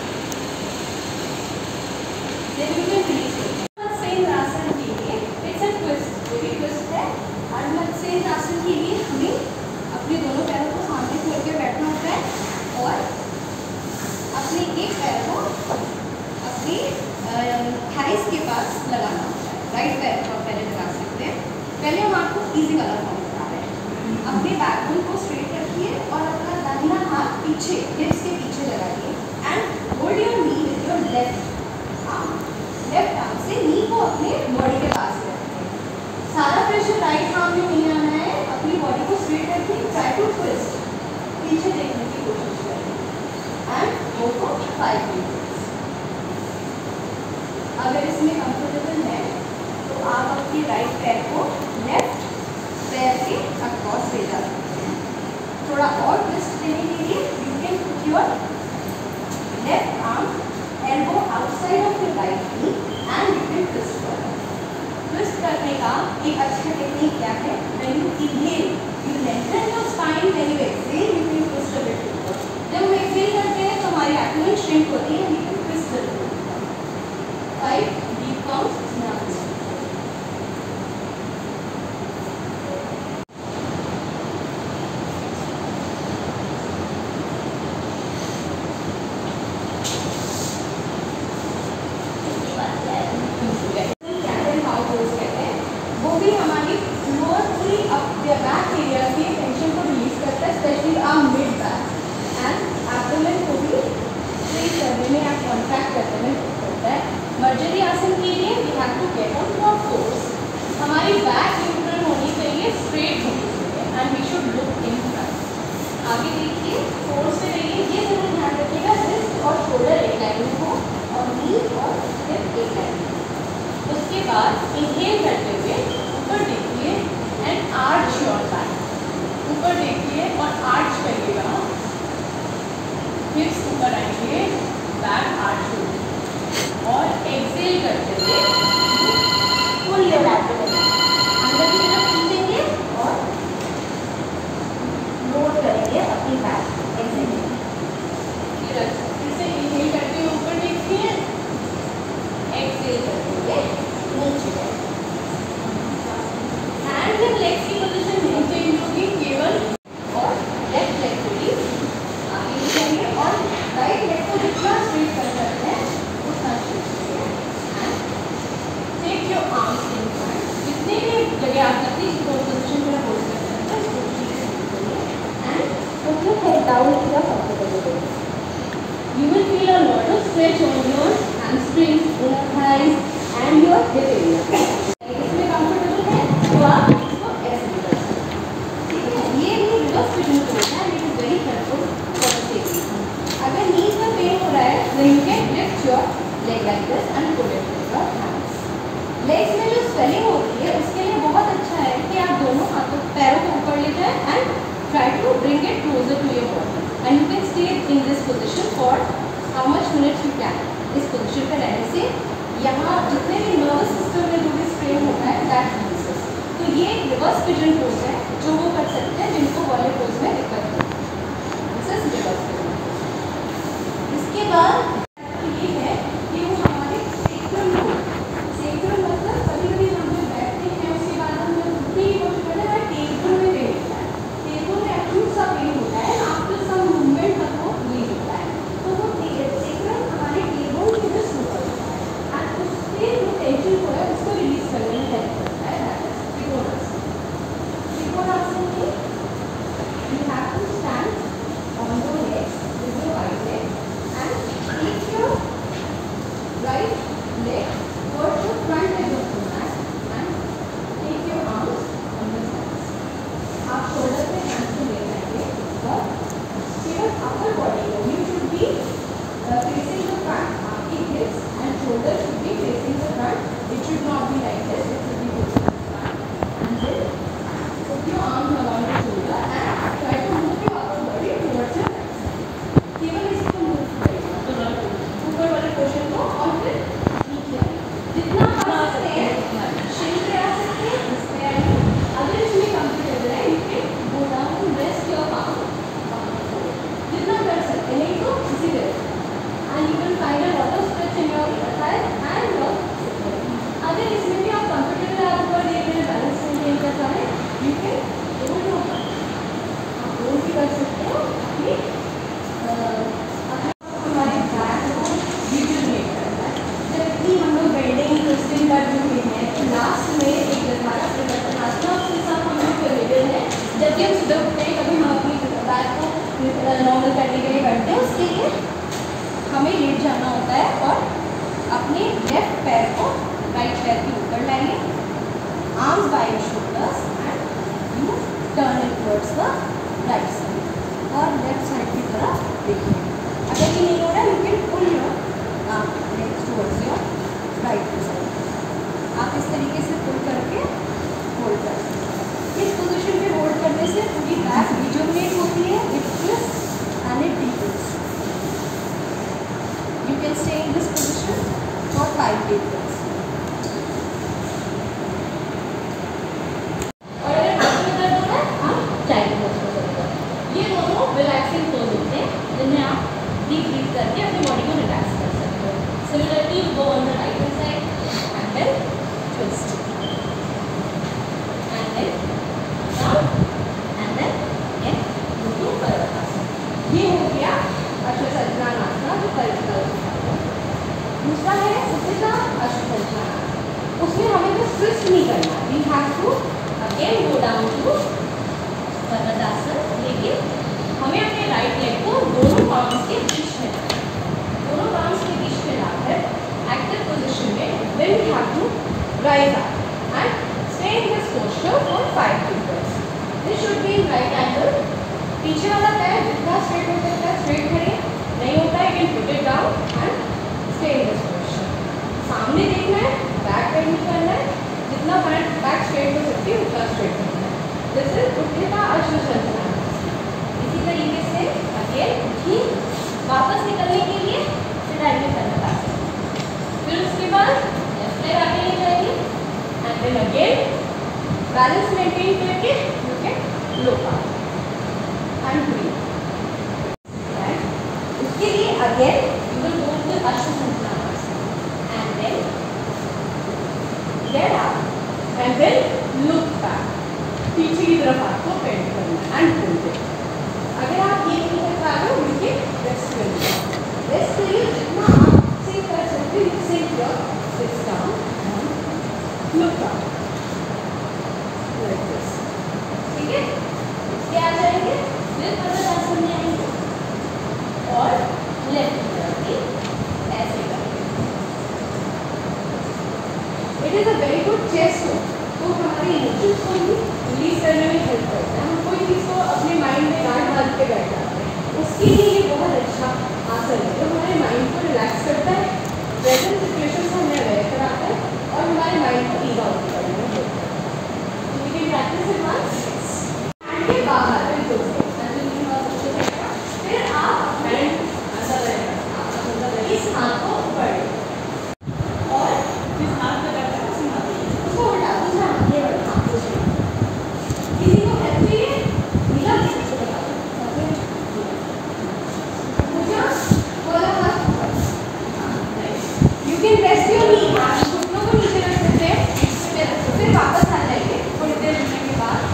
Then you can release it. Matsyendrasana के लिए it's a twist, जो भी twist है. और मत्स्येन्द्रासन के लिए हमें अपने दोनों पैरों को सामने खोल के बैठना होता है और अपने एक पैर को अपनी थाइस के पास लगाना होता है. राइट पैर को आप पहले लगा सकते हैं. पहले हम आपको इजी वाला फॉर्म बता रहे हैं. अपने बैकबोन को स्ट्रेट रखिए और अपना दाहिना हाथ पीछे हिप्स के पीछे लगाइए and hold your knee with your left arm. Left arm से नी को अपने बॉडी के पास रखिए. सारा प्रेशर राइट आर्म में नहीं आना है. अपनी बॉडी को स्ट्रेट रखिए. ट्राई टू ट्विस्ट, पीछे देखने की कोशिश करिए एंड गो फॉर 5 मिनट्स. अगर इसमें कंफर्टेबल है तो आप अपने राइट पैर को लेफ्ट पैर के अक्रॉस ले जा सकते हैं. थोड़ा और ट्विस्ट देने के लिए you can put your left arm elbow outside of your right knee and you can twist forward. Twist करने का एक अच्छा टेक्निक क्या है? When you inhale you lengthen your spine, when you exhale you can twist a bit forward. जब हम exhale करते हैं तो हमारी एब्डोमेन श्रिंक होती है. You can twist a bit forward. 5 deep counts. उसके बाद इनहेल करते हुए ऊपर देखिए एंड आर्च योर बैक, ऊपर देखिए और आर्च करिएगा, हिप्स ऊपर आएंगे, बैक आर्च होगी और एक्सेल करते हुए फुल योर एब्डोमेन अंदर की तरफ खींचेंगे और लोड करेंगे अपनी बैक एक्सेल। फिर से इनहेल करते हुए ऊपर देखिए, एक्सेल करते हुए नीचे हैंड्स एंड लेग्स की पोजीशन नहीं चेंज होगी, केवल और लेफ्ट लेग को ही आगे ले जाइए और राइट लेग को जितना स्ट्रेट कर सकते हैं उतना स्ट्रेट करिए and take your arms in front, जितने भी जगह आप सकती हैं इसको पोजीशन में होल्ड कर सकते हैं, इसको ठीक से करिए and put your head down to the comfortable position. You will feel a lot of stretch on your hamstrings, inner thighs and your hip area. इसमें comfortable है तो आप इसको ऐसे भी कर सकते हैं, ठीक है। ये भी रिवर्स पिजन पोज है, it is very helpful for safety. अगर नीज में पेन हो रहा है then you can lift your leg like this and pull it with your hands. Legs में जो स्वेलिंग होती है उसके लिए बहुत अच्छा है कि आप दोनों हाथों पैरों को ऊपर ले जाएं and try to bring it closer to your body and you can stay in this position for how much minutes you can. इस पोजीशन पे रहने से यहाँ जितने भी नर्वस सिस्टम में जो भी स्ट्रेन होता है दैट रिलीजेस। तो ये एक रिवर्स पिजन पोज है जो वो कर सकते हैं जिनको वाले पोज में दिक्कत होती है, this is reverse pigeon pose. इसके बाद ये है कि वो हमारे सेक्रम मतलब कभी कभी हम लोग बैठते हैं उसके बाद हम लोग उठने की कोशिश करते हैं टेबल में बैठते हैं, टेबल में एक्यूट सा पेन होता है आफ्टर सम मूवमेंट तक वो रिलीज होता है, तो वो सेक्रम हमारे टेबल के जस्ट ऊपर होता है एंड उससे जो टेंशन को है उसको रिलीज करने में हेल्प करता है, दैट इज त्रिकोणासन। त्रिकोणासन में you have to stand on your legs with your right leg and take your right leg towards the front edge of the mat and take your arms on the sides. आप shoulder पे hands को ले जाएंगे और केवल upper body को you should be facing the front, आपकी hips and shoulders should be facing the front, it should not be like this, it should be facing the front and then put your arms around your shoulder and try to move your upper body towards your right side. केवल इसको move करिएगा ऊपर वाले portion को और फिर नीचे जितना आ सकते हैं शिन पे आ सकते हैं, इस पे आइए, अगर इसमें कंफर्टेबल है you can go down to rest your palm, जितना कर सकते हैं, नहीं तो इसी तरह and you can find a lot of stretch in your thighs and your, अगर इसमें भी आप कंफर्टेबल है, आप ऊपर देख रहे हैं बैलेंस मेंटेन करता है, यू कैन रोल योर, आप रोल भी कर सकते हो कि हमारे बैक को रिजुविनेट करता है। जब भी हम लोग बेंडिंग ट्विस्टिंग कर चुके हैं तो लास्ट में एक गजारा परिवर्तनात्मक उसके साथ हम लोग रिलेटेड है, जब भी हम सुबह उठते हैं कभी हम अपनी बैक को नॉर्मल करने के लिए करते हैं, उसके लिए हमें लेट जाना होता है और अपने लेफ्ट पैर को राइट पैर के ऊपर लाइए, arms by your shoulders and you turn it towards the right side और लेफ्ट साइड की तरफ देखिए। अगर ये नहीं हो रहा you can pull your legs towards your right side, आप इस तरीके से पुल करके होल्ड कर सकते हैं। इस पोजीशन पे होल्ड करने से पूरी बैक रिजुविनेट होती है, it twist and it details. You can stay in this position for 5 minutes। और अगर हाथ में दर्द हो रहा है आप चाइल्ड पोज को करेंगे, ये दोनों रिलैक्सिंग पोज होते हैं जिनमें आप डीप ब्रीथ करके अपनी बॉडी को रिलैक्स कर सकते हो। Similarly you go on the right hand side and then twist and then down and then again go to Parvatasana. ये हो गया अश्वसज्जानासन जो परिवर्तन। दूसरा है उसिता अश्वसज्जानासन, उसमें हमें तो ट्विस्ट नहीं करना, we have to again go down to Parvatasana, लेकिन हमें अपने राइट लेग को दोनों पार्म्स के बीच में लाकर एक्टिव पोजीशन में then we have to rise up and stay in this posture for 5 minutes. This should be in right angle. पीछे वाला पैर जितना स्ट्रेट हो सकता है स्ट्रेट करें, नहीं होता है you can put it down and stay in this posture. सामने देखना है, बैक बेंड जितना बैक स्ट्रेट हो सकती है उतना स्ट्रेट करना है। This is Utthita Ashwasanchalana. इसी तरीके से अगेन उठी, वापस निकलने के लिए सिधाई में करना पास। फिर उसके बाद लेफ्ट लेग आगे ले जाएंगे and then again balance maintain करके look at low part and breathe. उसके लिए again you will go to Ashwasanchalana and then get up and then look back, पीछे की तरफ आपको बेंड करना एंड होल्ड इट। अगर आप ये नहीं कर पा रहे हो उनके रेस्ट करिए, रेस्ट करिए जितना आप सिंक कर सकते हो। Sink your sits down and look up like this, ठीक है। इसके आ जाएंगे फिर पद्मासन में आएंगे और लेफ्ट की तरफ भी ऐसे करेंगे। It is a very good chest हो, तो हमारी इमोशंस को भी रिलीज करने में हेल्प करता है। हम कोई चीज़ को अपने माइंड में गांठ बांध के बैठ जाते हैं, उसके लिए ये बहुत अच्छा आसन है जो हमारे माइंड को रिलैक्स करता है, प्रेजेंट सिचुएशन से हमें अवेयर कराता है और हमारे माइंड को ईज आउट करने में हेल्प करता है। तो we can practice it once and के बाहर फिर आप हैंड अंदर रहेगा, इस हाथ को ऊपर और जिस हाथ में रखा है उसी हाथ में उसको उल्टा दूसरा हाथ ये वाला हाथ दूसरे। किसी को हेल्प चाहिए मिला किसी को you can rest your knee, आप घुटनों को नीचे रख सकते हैं, फिर वापस आ जाइए थोड़ी देर रुकने के बाद।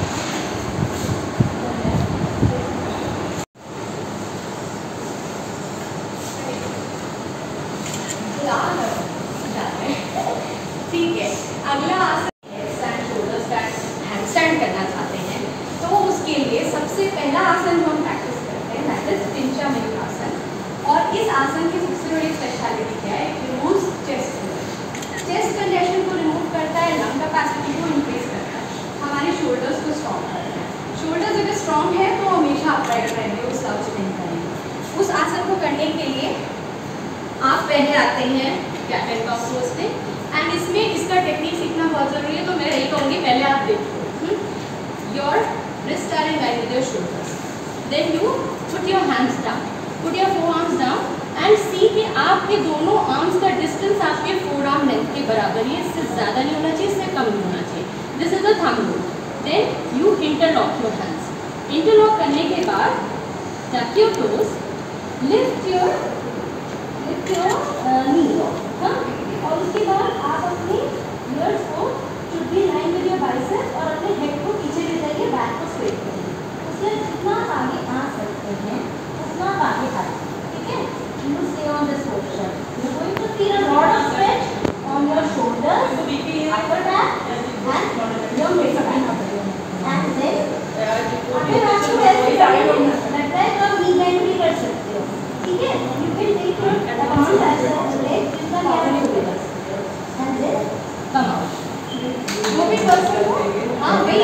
ठीक है, अगला आसन हैंडस्टैंड, शोल्डर स्टैंड, हैंडस्टैंड करना चाहते हैं तो उसके लिए सबसे पहला आसन जो हम प्रैक्टिस करते हैं दैट इज पिंचा मयूरासन। और इस आसन की सबसे बड़ी स्पेशलिटी क्या है? इट रिमूव्स चेस्ट कंजेशन को रिमूव करता है, लंग कैपेसिटी को इंक्रीज करता है, हमारे शोल्डर्स को स्ट्रॉन्ग करता है। शोल्डर्स अगर स्ट्रॉन्ग है तो हमेशा अपराइट रहेंगे, वो स्लाउच नहीं करेंगे। उस आसन को करने के लिए आप पहले आते हैं कैट एंड काउ पोज में एंड इसमें इसका टेक्निक सीखना बहुत ज़रूरी है, तो मैं यही कहूँगी पहले आप देखो। Your wrists are in line with your shoulders, then you put your hands down, put your forearms down and see कि आपके दोनों आर्म्स का डिस्टेंस आपके फोरआर्म लेंथ के बराबर ही है, इससे ज़्यादा नहीं होना चाहिए, इससे कम नहीं होना चाहिए। This is the thumb rule. Then you interlock your hands. Interlock करने के बाद touch your toes, lift your knee, हाँ, और उसके बाद आप अपने ईयर्स को should be line with your biceps और अपने हेड को पीछे ले जाइए, बैक को स्ट्रेट करिए। उसके जितना आगे आ सकते हैं उतना आगे आए, ठीक है। You stay on this position, you are going to feel a lot of stretch on your shoulders, upper back and your mid back. And then अगर आपको ऐसे लगता है तो आप नी बेंड भी कर सकते हो, ठीक है। You can take your palms as a leg जितना ज्यादा होगा एंड देन कम आउट। जो भी पर्सन हो, हाँ वही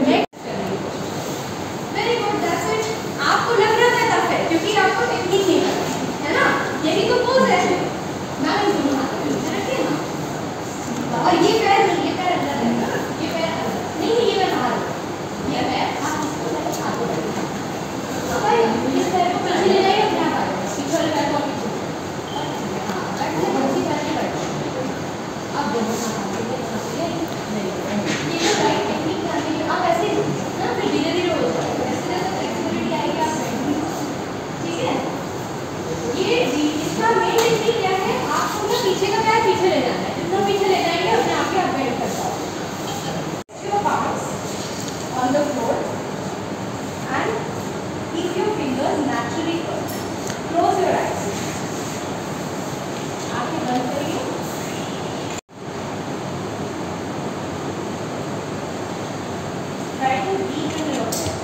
वेरी गुड, दैट्स इट। आपको लग रहा था टफ है क्योंकि आपको टेक्निक नहीं पता है ना, यही तो पोज है। मैम दोनों हाथ नीचे रखिए ना, और ये पैर नहीं, ये पैर अंदर रहेगा, ये पैर नहीं, ये पैर बाहर, ये पैर आप इसको हाथ को रखिए, अब इस पैर को पीछे ले जाइए, अपने आप आइए, पीछे वाले पैर को पीछे, हाँ बैठिए, अच्छी पैर से बैठिए। अब दोनों हाथ ये राइट टेक्निक करने के आप ऐसे ना फिर धीरे धीरे हो जाएगा, जैसे जैसे फ्लेक्सिबिलिटी आएगी आप बैठेंगे, ठीक है। ये इसका मेन टेक्निक क्या है? आपको ना पीछे का पैर पीछे ले जाना है, जितना पीछे ले जाएंगे अपने आप ही आप बैठ कर जाओगे। Your parts on the floor and keep your fingers naturally curved, close your eyes, आंखें बंद करिए। Try to deepen your breath.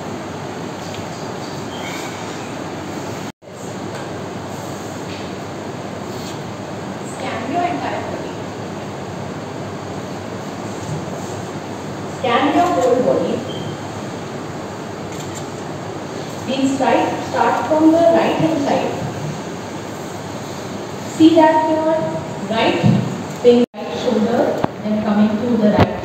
Scan your entire body. Scan your whole body. Means start from the right hand side. See that your right shoulder, then coming to the right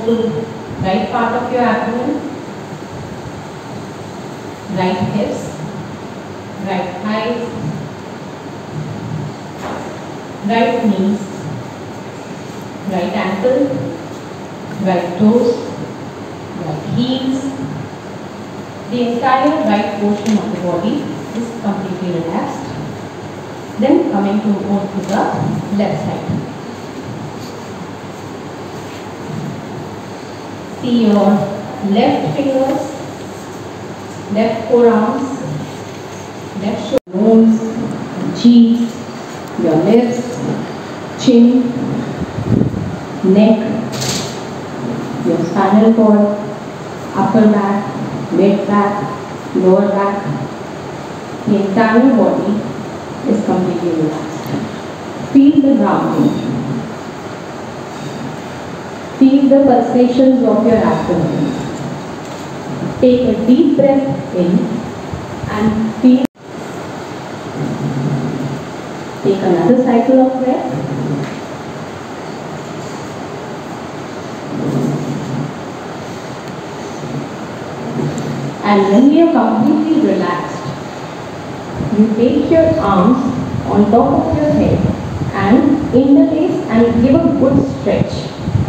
to right part of your abdomen, right hips, right thighs, right knees, right ankle, right toes, right heels. The entire right portion of the body is completely relaxed. Then coming to the left side. See your left fingers, left forearms, left shoulder, nose, cheeks, your lips, chin, neck, your spinal cord, upper back, mid back, lower back. The entire body is completely relaxed. Feel the grounding. Feel the pulsations of your abdomen. Take a deep breath in and feel. Take another cycle of breath. And when we are completely relaxed, you take your arms on top of your head and interlace and give a good stretch.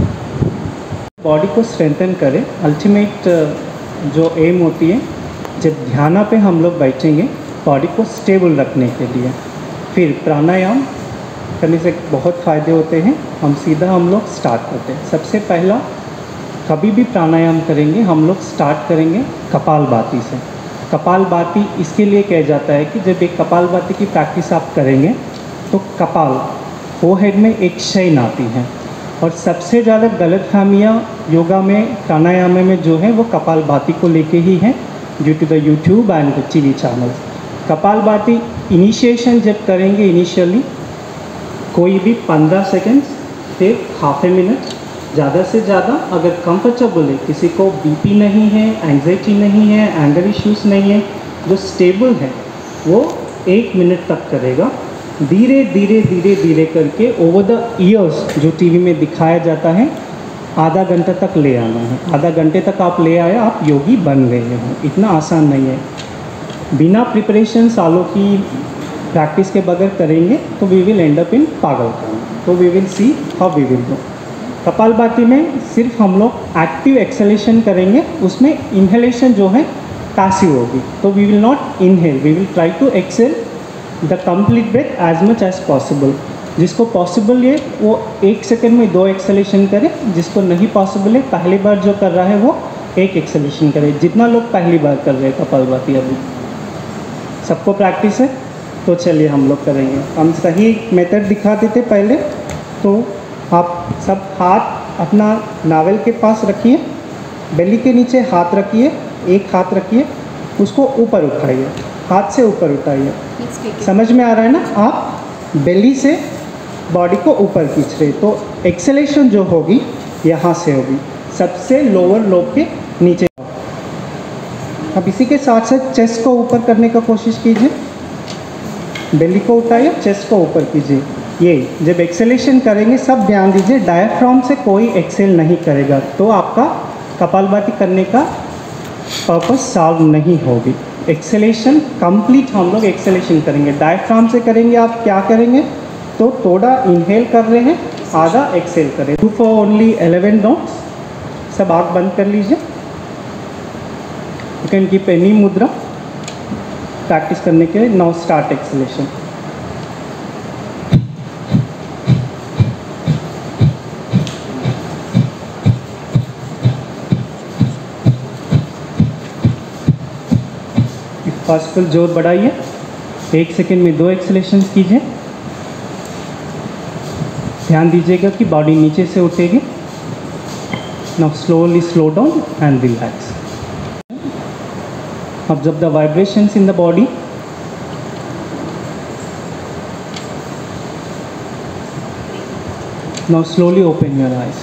Body को strengthen करें। Ultimate जो aim होती है, जब ध्यान पे हम लोग बैठेंगे बॉडी को स्टेबल रखने के लिए। फिर प्राणायाम करने से बहुत फ़ायदे होते हैं। हम लोग स्टार्ट करते हैं। सबसे पहला कभी भी प्राणायाम करेंगे हम लोग स्टार्ट करेंगे कपालभाति से। कपालभाति इसके लिए कहा जाता है कि जब एक कपालभाति की प्रैक्टिस आप करेंगे तो कपाल फोरहेड में एक शेन आती है, और सबसे ज़्यादा गलतफहमियाँ योगा में प्राणायाम में जो है वो कपालभाति को लेके ही हैं, due to the YouTube and the TV channels. Kapalbhati initiation जब करेंगे, इनिशियली कोई भी 15 सेकेंड्स फिर हाफ ए मिनट, ज़्यादा से ज़्यादा अगर कंफर्टेबल है, किसी को बीपी नहीं है, एंग्जाइटी नहीं है, एंगर इश्यूज़ नहीं है, जो स्टेबल है वो 1 मिनट तक करेगा। धीरे धीरे धीरे धीरे करके ओवर द ईयर्स जो टीवी में दिखाया जाता है आधा घंटा तक ले आना है। आधा घंटे तक आप ले आए, आप योगी बन गए हो। इतना आसान नहीं है। बिना प्रिपरेशन सालों की प्रैक्टिस के बगैर करेंगे तो we will end up in पागल काम। तो we will see how we will do. Kapalbhati में सिर्फ हम लोग एक्टिव एक्सलेशन करेंगे, उसमें इन्हेलेशन जो है पैसिव होगी। तो we will not inhale, we will try to exhale the complete breath as much as possible. जिसको पॉसिबल है वो 1 सेकेंड में 2 एक्सलेशन करे, जिसको नहीं पॉसिबल है पहली बार जो कर रहा है वो 1 एक्सलेशन करे। जितना लोग पहली बार कर रहे हैं कपालभाति, अभी सबको प्रैक्टिस है तो चलिए हम लोग करेंगे। हम सही मेथड दिखा देते पहले। तो आप सब हाथ अपना नावल के पास रखिए, बेली के नीचे हाथ रखिए, एक हाथ रखिए, उसको ऊपर उठाइए, हाथ से ऊपर उठाइए। समझ में आ रहा है ना? आप बेली से बॉडी को ऊपर खींच रहे, तो एक्सेलेशन जो होगी यहाँ से होगी, सबसे लोअर लोब के नीचे। अब इसी के साथ साथ चेस्ट को ऊपर करने का कोशिश कीजिए। बेली को उठाइए, चेस्ट को ऊपर कीजिए। ये जब एक्सेलेशन करेंगे सब ध्यान दीजिए, डायफ्राम से कोई एक्सेल नहीं करेगा तो आपका कपालभाति करने का पर्पस सॉल्व नहीं होगी। एक्सेलेशन कंप्लीट हम लोग एक्सेलेशन करेंगे, डायफ्राम से करेंगे। आप क्या करेंगे तो थोड़ा इनहेल कर रहे हैं, आधा एक्सेल करें। 2 for only 11 राउंड्स। सब आँख बंद कर लीजिए। You can keep any mudra practice करने के लिए। Now start acceleration. पॉसिबल जोर बढ़ाइए। 1 सेकेंड में 2 एक्सेलेशन कीजिए। ध्यान दीजिएगा कि बॉडी नीचे से उठेगी। Now slowly slow down and relax. Observe the vibrations in the body. Now slowly open your eyes.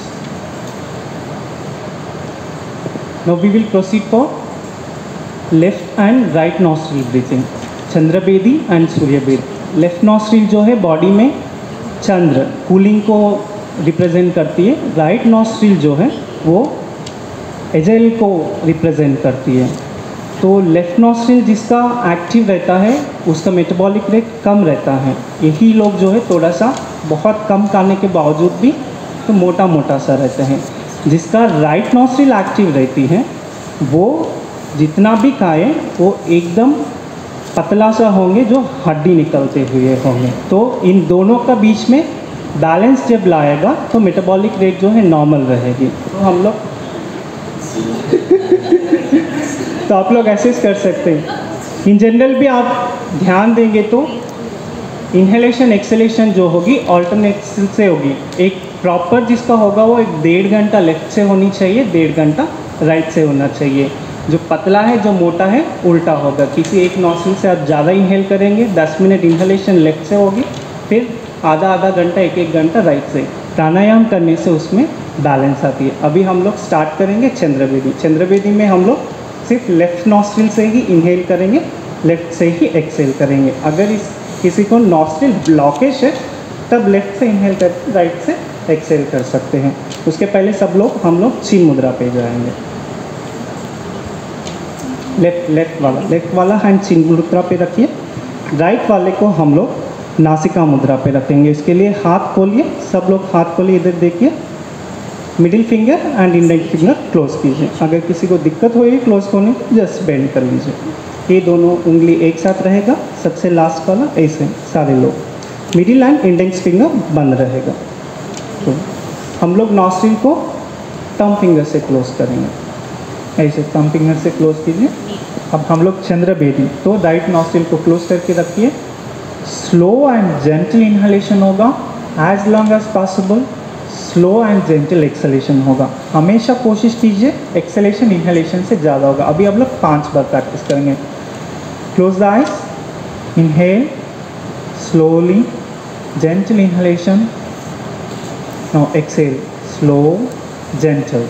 Now we will proceed for left and right nostril breathing. Chandra Bhedi and Surya Bhedi. Left nostril जो है body में चंद्र cooling को represent करती है। Right nostril जो है वो agile को रिप्रेजेंट करती है। तो लेफ्ट नॉस्ट्रिल जिसका एक्टिव रहता है उसका मेटाबॉलिक रेट कम रहता है। यही लोग जो है थोड़ा सा बहुत कम खाने के बावजूद भी तो मोटा मोटा सा रहते हैं। जिसका राइट नॉस्ट्रिल एक्टिव रहती है वो जितना भी खाए वो एकदम पतला सा होंगे, जो हड्डी निकलते हुए होंगे। तो इन दोनों का बीच में बैलेंस जब लाएगा तो मेटाबॉलिक रेट जो है नॉर्मल रहेगी। तो हम लोग तो आप लोग ऐसे कर सकते हैं। इन जनरल भी आप ध्यान देंगे तो इन्हेलेशन एक्सेलेशन जो होगी ऑल्टरनेट से होगी। एक प्रॉपर जिसका होगा वो 1.5 घंटा लेफ्ट से होनी चाहिए, 1.5 घंटा राइट से होना चाहिए। जो पतला है जो मोटा है उल्टा होगा। किसी एक नॉस्ट्रिल से आप ज़्यादा इनहेल करेंगे, 10 मिनट इन्हेलेशन लेफ्ट से होगी, फिर आधा घंटा 1 घंटा राइट से। प्राणायाम करने से उसमें बैलेंस आती है। अभी हम लोग स्टार्ट करेंगे चंद्रवेदी। चंद्रवेदी में हम लोग सिर्फ लेफ्ट नॉस्ट्रिल से ही इनहेल करेंगे, लेफ्ट से ही एक्सेल करेंगे। अगर किसी को नॉस्ट्रिल ब्लॉकेज है तब लेफ्ट से इनहेल कर राइट से एक्सेल कर सकते हैं। उसके पहले हम लोग चिन मुद्रा पे जाएंगे। लेफ्ट वाला हैंड चिन मुद्रा पे रखिए। राइट वाले को हम लोग नासिका मुद्रा पे रखेंगे। इसके लिए हाथ खोलिए, सब लोग हाथ खोलिए, इधर देखिए। Middle finger and index finger close कीजिए। अगर किसी को दिक्कत हो रही क्लोज होने की जस्ट बेंड कर लीजिए। ये दोनों उंगली एक साथ रहेगा, सबसे लास्ट वाला ऐसे सारे लोग। मिडिल एंड इंडेक्स फिंगर बंद रहेगा। तो हम लोग नॉस्ट्रिल को थंब फिंगर से क्लोज करेंगे, ऐसे थंब फिंगर से क्लोज कीजिए। अब हम लोग चंद्रवेदी। तो राइट नॉस्ट्रिल को क्लोज करके रखिए। स्लो एंड जेंटल इनहेलेशन होगा, as long as possible slow and gentle exhalation होगा। हमेशा कोशिश कीजिए एक्सेलेशन इनहेलेशन से ज़्यादा होगा। अभी हम लोग 5 बार प्रैक्टिस करेंगे। Close the eyes, inhale slowly, gentle inhalation, now exhale slow gentle.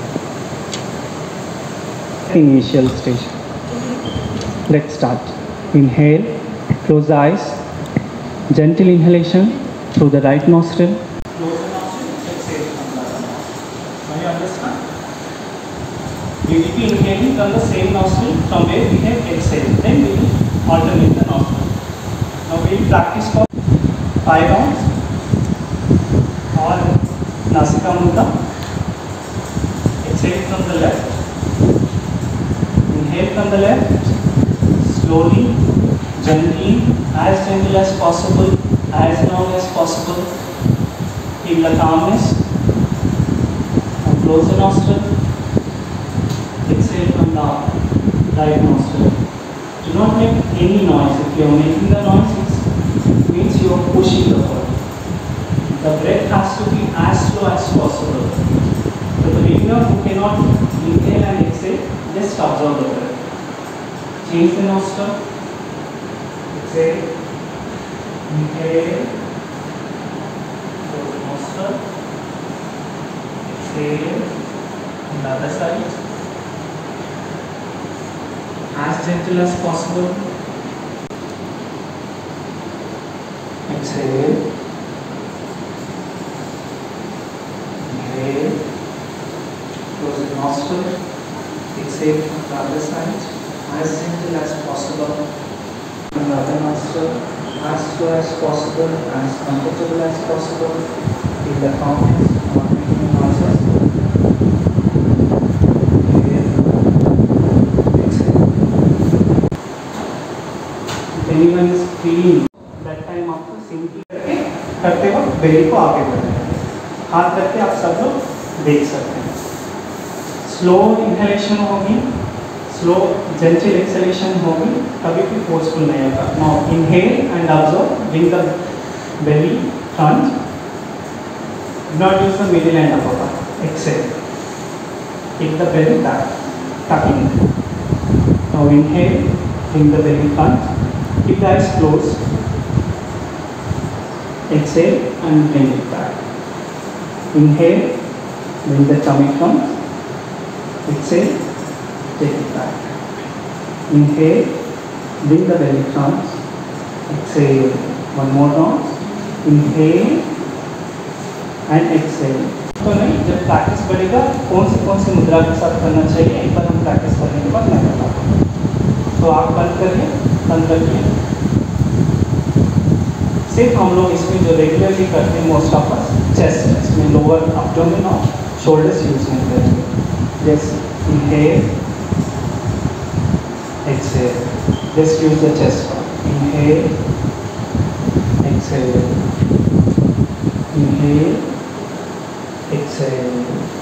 Initial stage. Let's start. Inhale, close the eyes, gentle inhalation through the right nostril. Close the nostril, exhale from the other nostril. Now you understand? We will be inhaling from the same nostril from where we have exhaled. Then we will alternate the nostril. Now we will practice for 5 rounds. Or Nasika Mudra. Exhale from the left. Inhale from the left, slowly, gently, as gentle as possible, as long as possible. Feel the calmness. Now close the nostril. Exhale from the right nostril. Do not make any noise. If you are making the noise, it means you are pushing the body. The breath has to be as slow as possible. For the beginner who cannot inhale and exhale, just observe the breath. Change the nostril. Exhale. Inhale. Close the nostril. Exhale. On the other side. As gentle as possible. Exhale. Inhale. Close the nostril. Exhale from the other side, as gentle as possible. From the other nostril, as slow as possible, as comfortable as possible. Feel the calmness, not making noises. Exhale. If anyone is feeling that time, आपको simply करते वक्त बेली को आगे बढ़ाएं। हाथ करके आप सब लोग देख सकते हैं। स्लो इनहेलेशन होगी, स्लो जेंटल एक्सेलेशन होगी, कभी भी फोर्सफुल नहीं होगा। Now inhale and observe, bring the belly front, not use the middle and upper. Exhale, keep the belly back, tucking. Now inhale, bring the belly front, keep the eyes closed. Exhale and bring it back. Inhale, bring the tummy front. Exhale, take it back. Inhale, bring the belly front. Exhale, one more round. Inhale and exhale. तो नहीं, जब practice बढ़ेगा कौन से मुद्रा के साथ करना चाहिए एक बार हम प्रैक्टिस करने के बाद मैं बताता हूँ। तो आप बंद करिए, बंद रखिए। सिर्फ हम लोग इसमें जो रेगुलरली करते हैं मोस्ट ऑफ अस चेस्ट, इसमें लोअर एब्डोमेन और शोल्डर्स यूज नहीं करेंगे। जैसे inhale exhale, just use the chest. Inhale exhale, inhale exhale,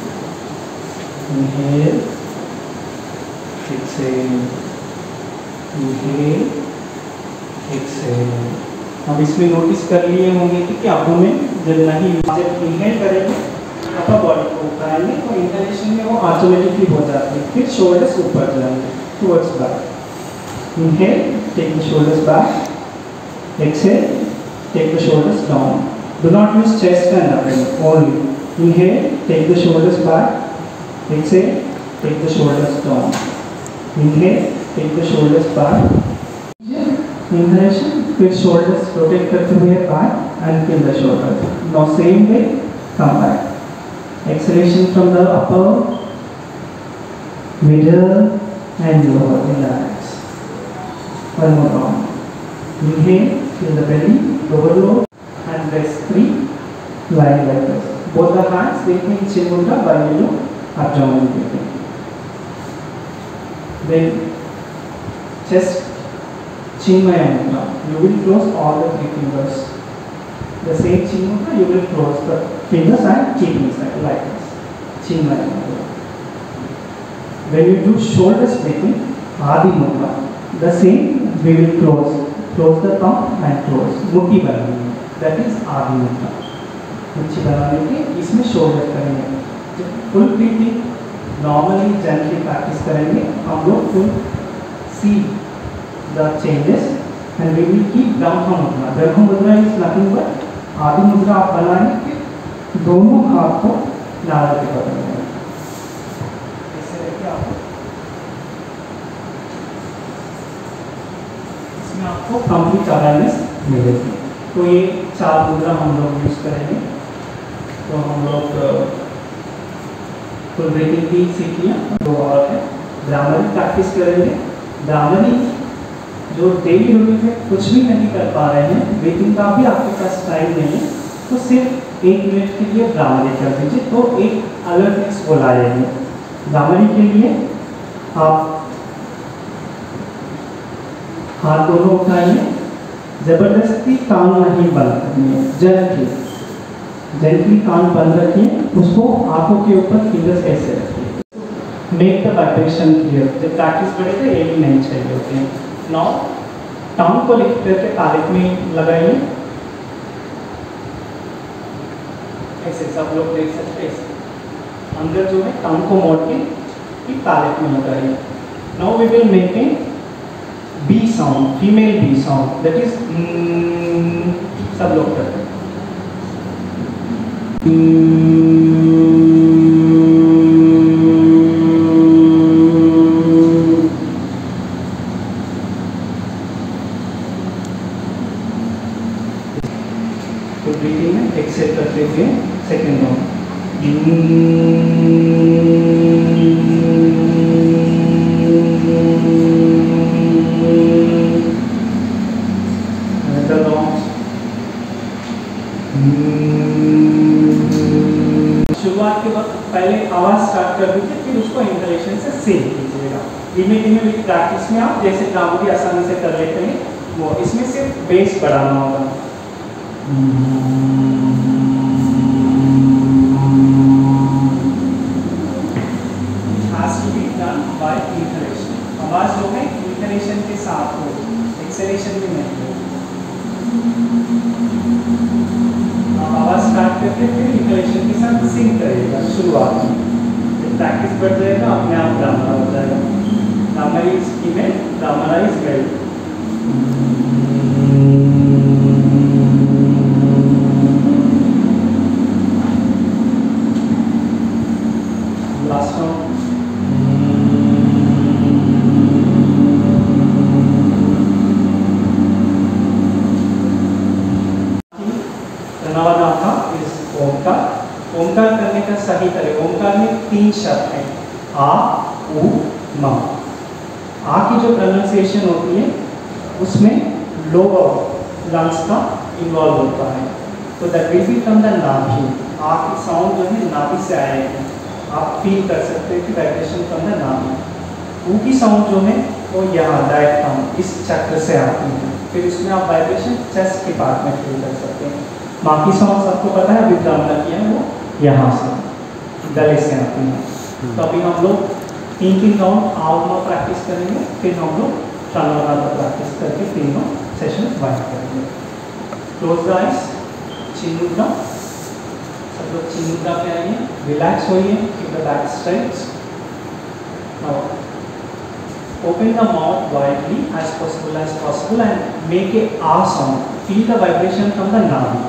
inhale exhale, inhale exhale. अब इसमें नोटिस कर लिए होंगे कि एब्डोमेन जब नहीं, जब इनहेल करेंगे अपर बॉडी को उठाएंगे तो इनहेलेशन में वो ऑटोमेटिकली हो जाती है। फिर शोल्डर्स ऊपर जाएंगे towards back. Inhale, take the shoulders back. Exhale, take the shoulders down. Do not use chest and abdomen only. Inhale, take the shoulders back. Exhale, take the shoulders down. Inhale, take the shoulders back. Inhalation, फिर shoulders rotate करते हुए back and fill the shoulders. Now same way, come back. Exhalation from the upper, middle and lower. Relax. One more round. Inhale, fill the belly, lower low. And rest 3, lying like this. Both the hands taking chin mudra by your abdomen breathing. Then chest chinmaya mudra. You will close all the 3 fingers. The same chin mudra you will close the fingers and keep inside like this. Chinmaya mudra. When you do shoulders breathing, Adi mudra. The same we will close the thumb and close. Mukhi banani. That is आदि मुद्रा। मुट्ठी बनाने के इसमें shoulder करेंगे। जब full breathing normally gently practice करेंगे हम लोग full see the changes and we will keep Brahma mudra. ब्रह्म मुद्रा इज नथिंग बट आदि मुद्रा आप बनाएंगे कि दोनों हाथ को नाड़े पे पकड़ेंगे। ऐसे रखिए आप, इसमें आपको कंप्लीट अवेयरनेस मिलेगी। तो ये 4 मुद्रा हम लोग यूज़ करेंगे। तो हम लोग फुल ब्रीथिंग भी सीख लिया। तो और है ग्रामरी प्रैक्टिस करेंगे। ग्रामरी जो डेली रूटीन में कुछ भी नहीं कर पा रहे हैं, ब्रीथिंग का भी आपके पास टाइम नहीं है, तो सिर्फ 1 मिनट के लिए ग्रामरी कर दीजिए तो एक अलर्टनेस वो लाएंगे। ग्रामरी के लिए आप हाथ दोनों उठाइए, जबरदस्ती कान नहीं बंद करनी है, जेंटली कान बंद रखिए, उसको आंखों के ऊपर फिंगर्स ऐसे रखिए। Make the vibration clear. जब प्रैक्टिस बढ़ेगा ये भी नहीं चाहिए होते हैं। नाउ टंग को लिफ्ट करके तारीफ में लगाइए, ऐसे सब लोग देख सकते हैं। अंदर जो है टंग को मोड़ के तारीफ में लगाइए। Now we will make a B sound, female B sound, that is सब लोग करते हैं। तो ब्रीथिंग में एक्सेल करते हुए सेकेंड राउंड। शुरुआत के वक्त पहले आवाज स्टार्ट कर दीजिए, फिर उसको इनहेलेशन से सेव कीजिएगा। धीमे धीमे विद प्रैक्टिस में आप जैसे ग्रामरी आसानी से कर लेते हैं वो इसमें सिर्फ बेस बढ़ाना होगा। has to be done by inhalation। आवाज जो है इनहेलेशन के साथ हो, एक्सेलेशन में नहीं हो। आवाज स्टार्ट करके फिर इनहेलेशन के साथ सिंग करेगा शुरुआत में। जब प्रैक्टिस बढ़ जाएगा अपने आप ग्रामर हो जाएगा। Grammar is female, grammar is male. Last round. ओंकार करने का का सही करें। ओंकार में 3 शब्द हैं, आ, उ, म। आ की जो प्रोनाउंसिएशन होती है उसमें लोअर लंग्स का इन्वॉल्व होता है, तो that will be from the नाभि। आ की साउंड जो है नाभि से आएगी, आप फील कर सकते हैं कि वाइब्रेशन फ्रॉम द नाभि। ऊ की साउंड जो है वो यहाँ डायफ्राम इस चक्र से आती है, फिर उसमें आप वाइब्रेशन चेस्ट के पार्ट में फील कर सकते हैं। बाकी साउंड सबको पता है, अभी ड्रामा किया है वो यहाँ से गले से आती है। तो अभी हम लोग 3 राउंड आउटमा प्रैक्टिस करेंगे, फिर हम लोग प्राणायाम प्रैक्टिस करके 3 सेशन वाइंड करेंगे। Close the eyes, chin mudra, सब लोग चिन मुद्रा पे आइए, रिलैक्स होइए, keep the back straight. Now open the mouth widely as possible and make a ah sound. Feel the vibration from the navi.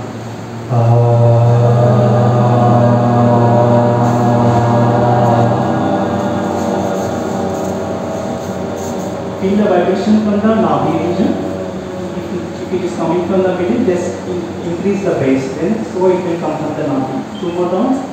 Feel the vibration from the navi region. If it is coming from the middle, just increase the bass. Then so it will come from the navi. 2 more rounds.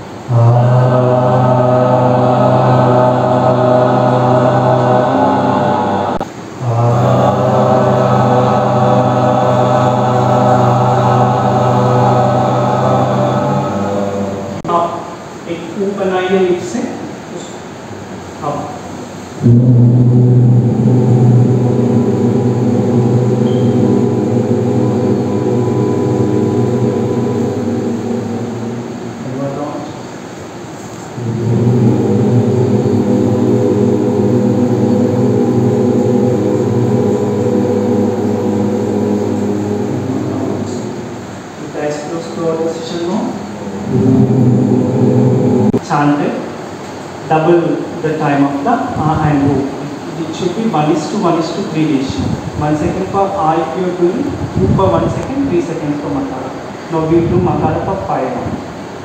Double the time of the ah and oo. It should be 1:1:3 ratio. 1 second for ah if you are doing, 2 for 1 second, 3 seconds for makara. Now we do makara for 5 rounds.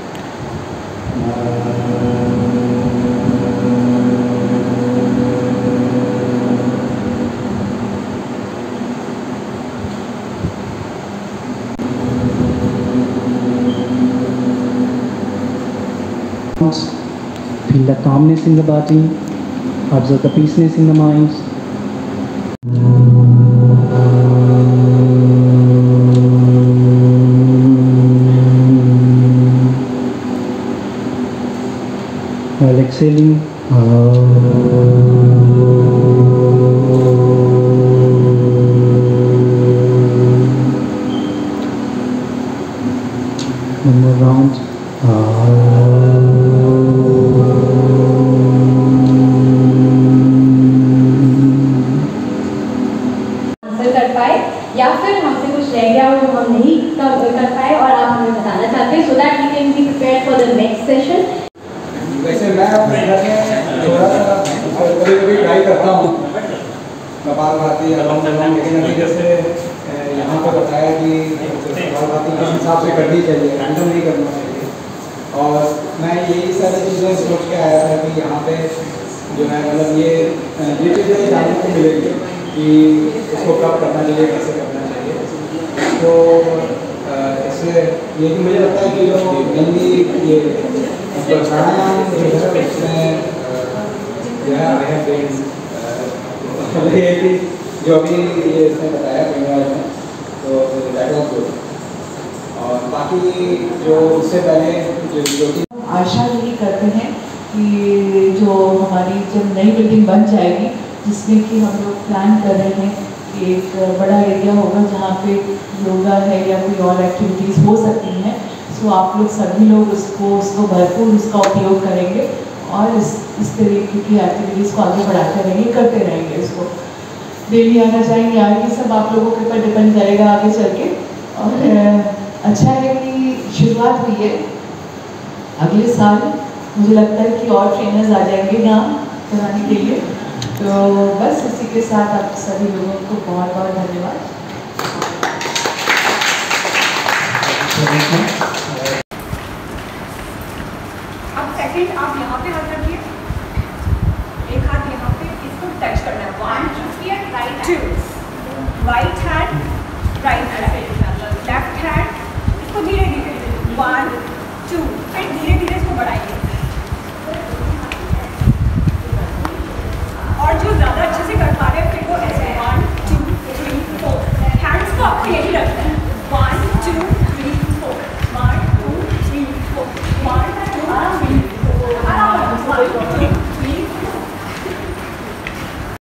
Feel the calmness in the body, observe the peaceness in the mind. While exhaling, one more round. या फिर हमसे कुछ रह गया हो जो हम नहीं कर पाए और आप हमें बताना चाहते हैं, so that we can be prepared for the next session. वैसे मैं अपने घर में थोड़ा सा कभी ट्राई करता हूँ कपालभाति, लेकिन अभी जैसे यहाँ पर बताया कि कपालभाति किस हिसाब से करनी चाहिए, रैंडम नहीं करना चाहिए। और मैं यही सारी चीज़ें सोच के आया था कि यहाँ पे जो है मतलब ये चीज़ें जानने को मिलेगी कि इसको कब करना चाहिए, कैसे करना चाहिए। तो इससे ये कि मुझे लगता है कि जो मेनली ये प्राणायाम जो है उसमें जो है आई हैव बीन ये कि जो अभी ये इसने बताया बेंगाल में, तो दैट वाज गुड। और बाकी जो उससे पहले जो आशा यही करते हैं कि जो हमारी जब नई बिल्डिंग बन जाएगी, जिसमें कि हम लोग प्लान कर रहे हैं कि एक बड़ा एरिया होगा जहाँ पे योगा है या कोई और एक्टिविटीज़ हो सकती हैं। सो आप लोग सभी लोग उसको भरपूर उसका उपयोग करेंगे और इस तरीके की एक्टिविटीज़ को आगे बढ़ाते रहेंगे, करते रहेंगे। इसको डेली आना चाहेंगे, आगे सब आप लोगों के ऊपर डिपेंड करेगा आगे चल के। और अच्छा है कि शुरुआत हुई है। अगले साल मुझे लगता है कि और ट्रेनर्स आ जाएंगे यहाँ कराने के लिए। तो बस इसी के साथ आप सभी लोगों को बहुत बहुत धन्यवाद। अब सेकंड आप यहाँ पे हाथ रखिए, एक हाथ यहाँ पे, इसको टच करना है। 1 2 right hand, right hand, left hand, इसको धीरे धीरे 1 2 एंड धीरे धीरे इसको बढ़ा 2, 3, 4. 1, 2, 3, 4. 1, 2, 3, 4.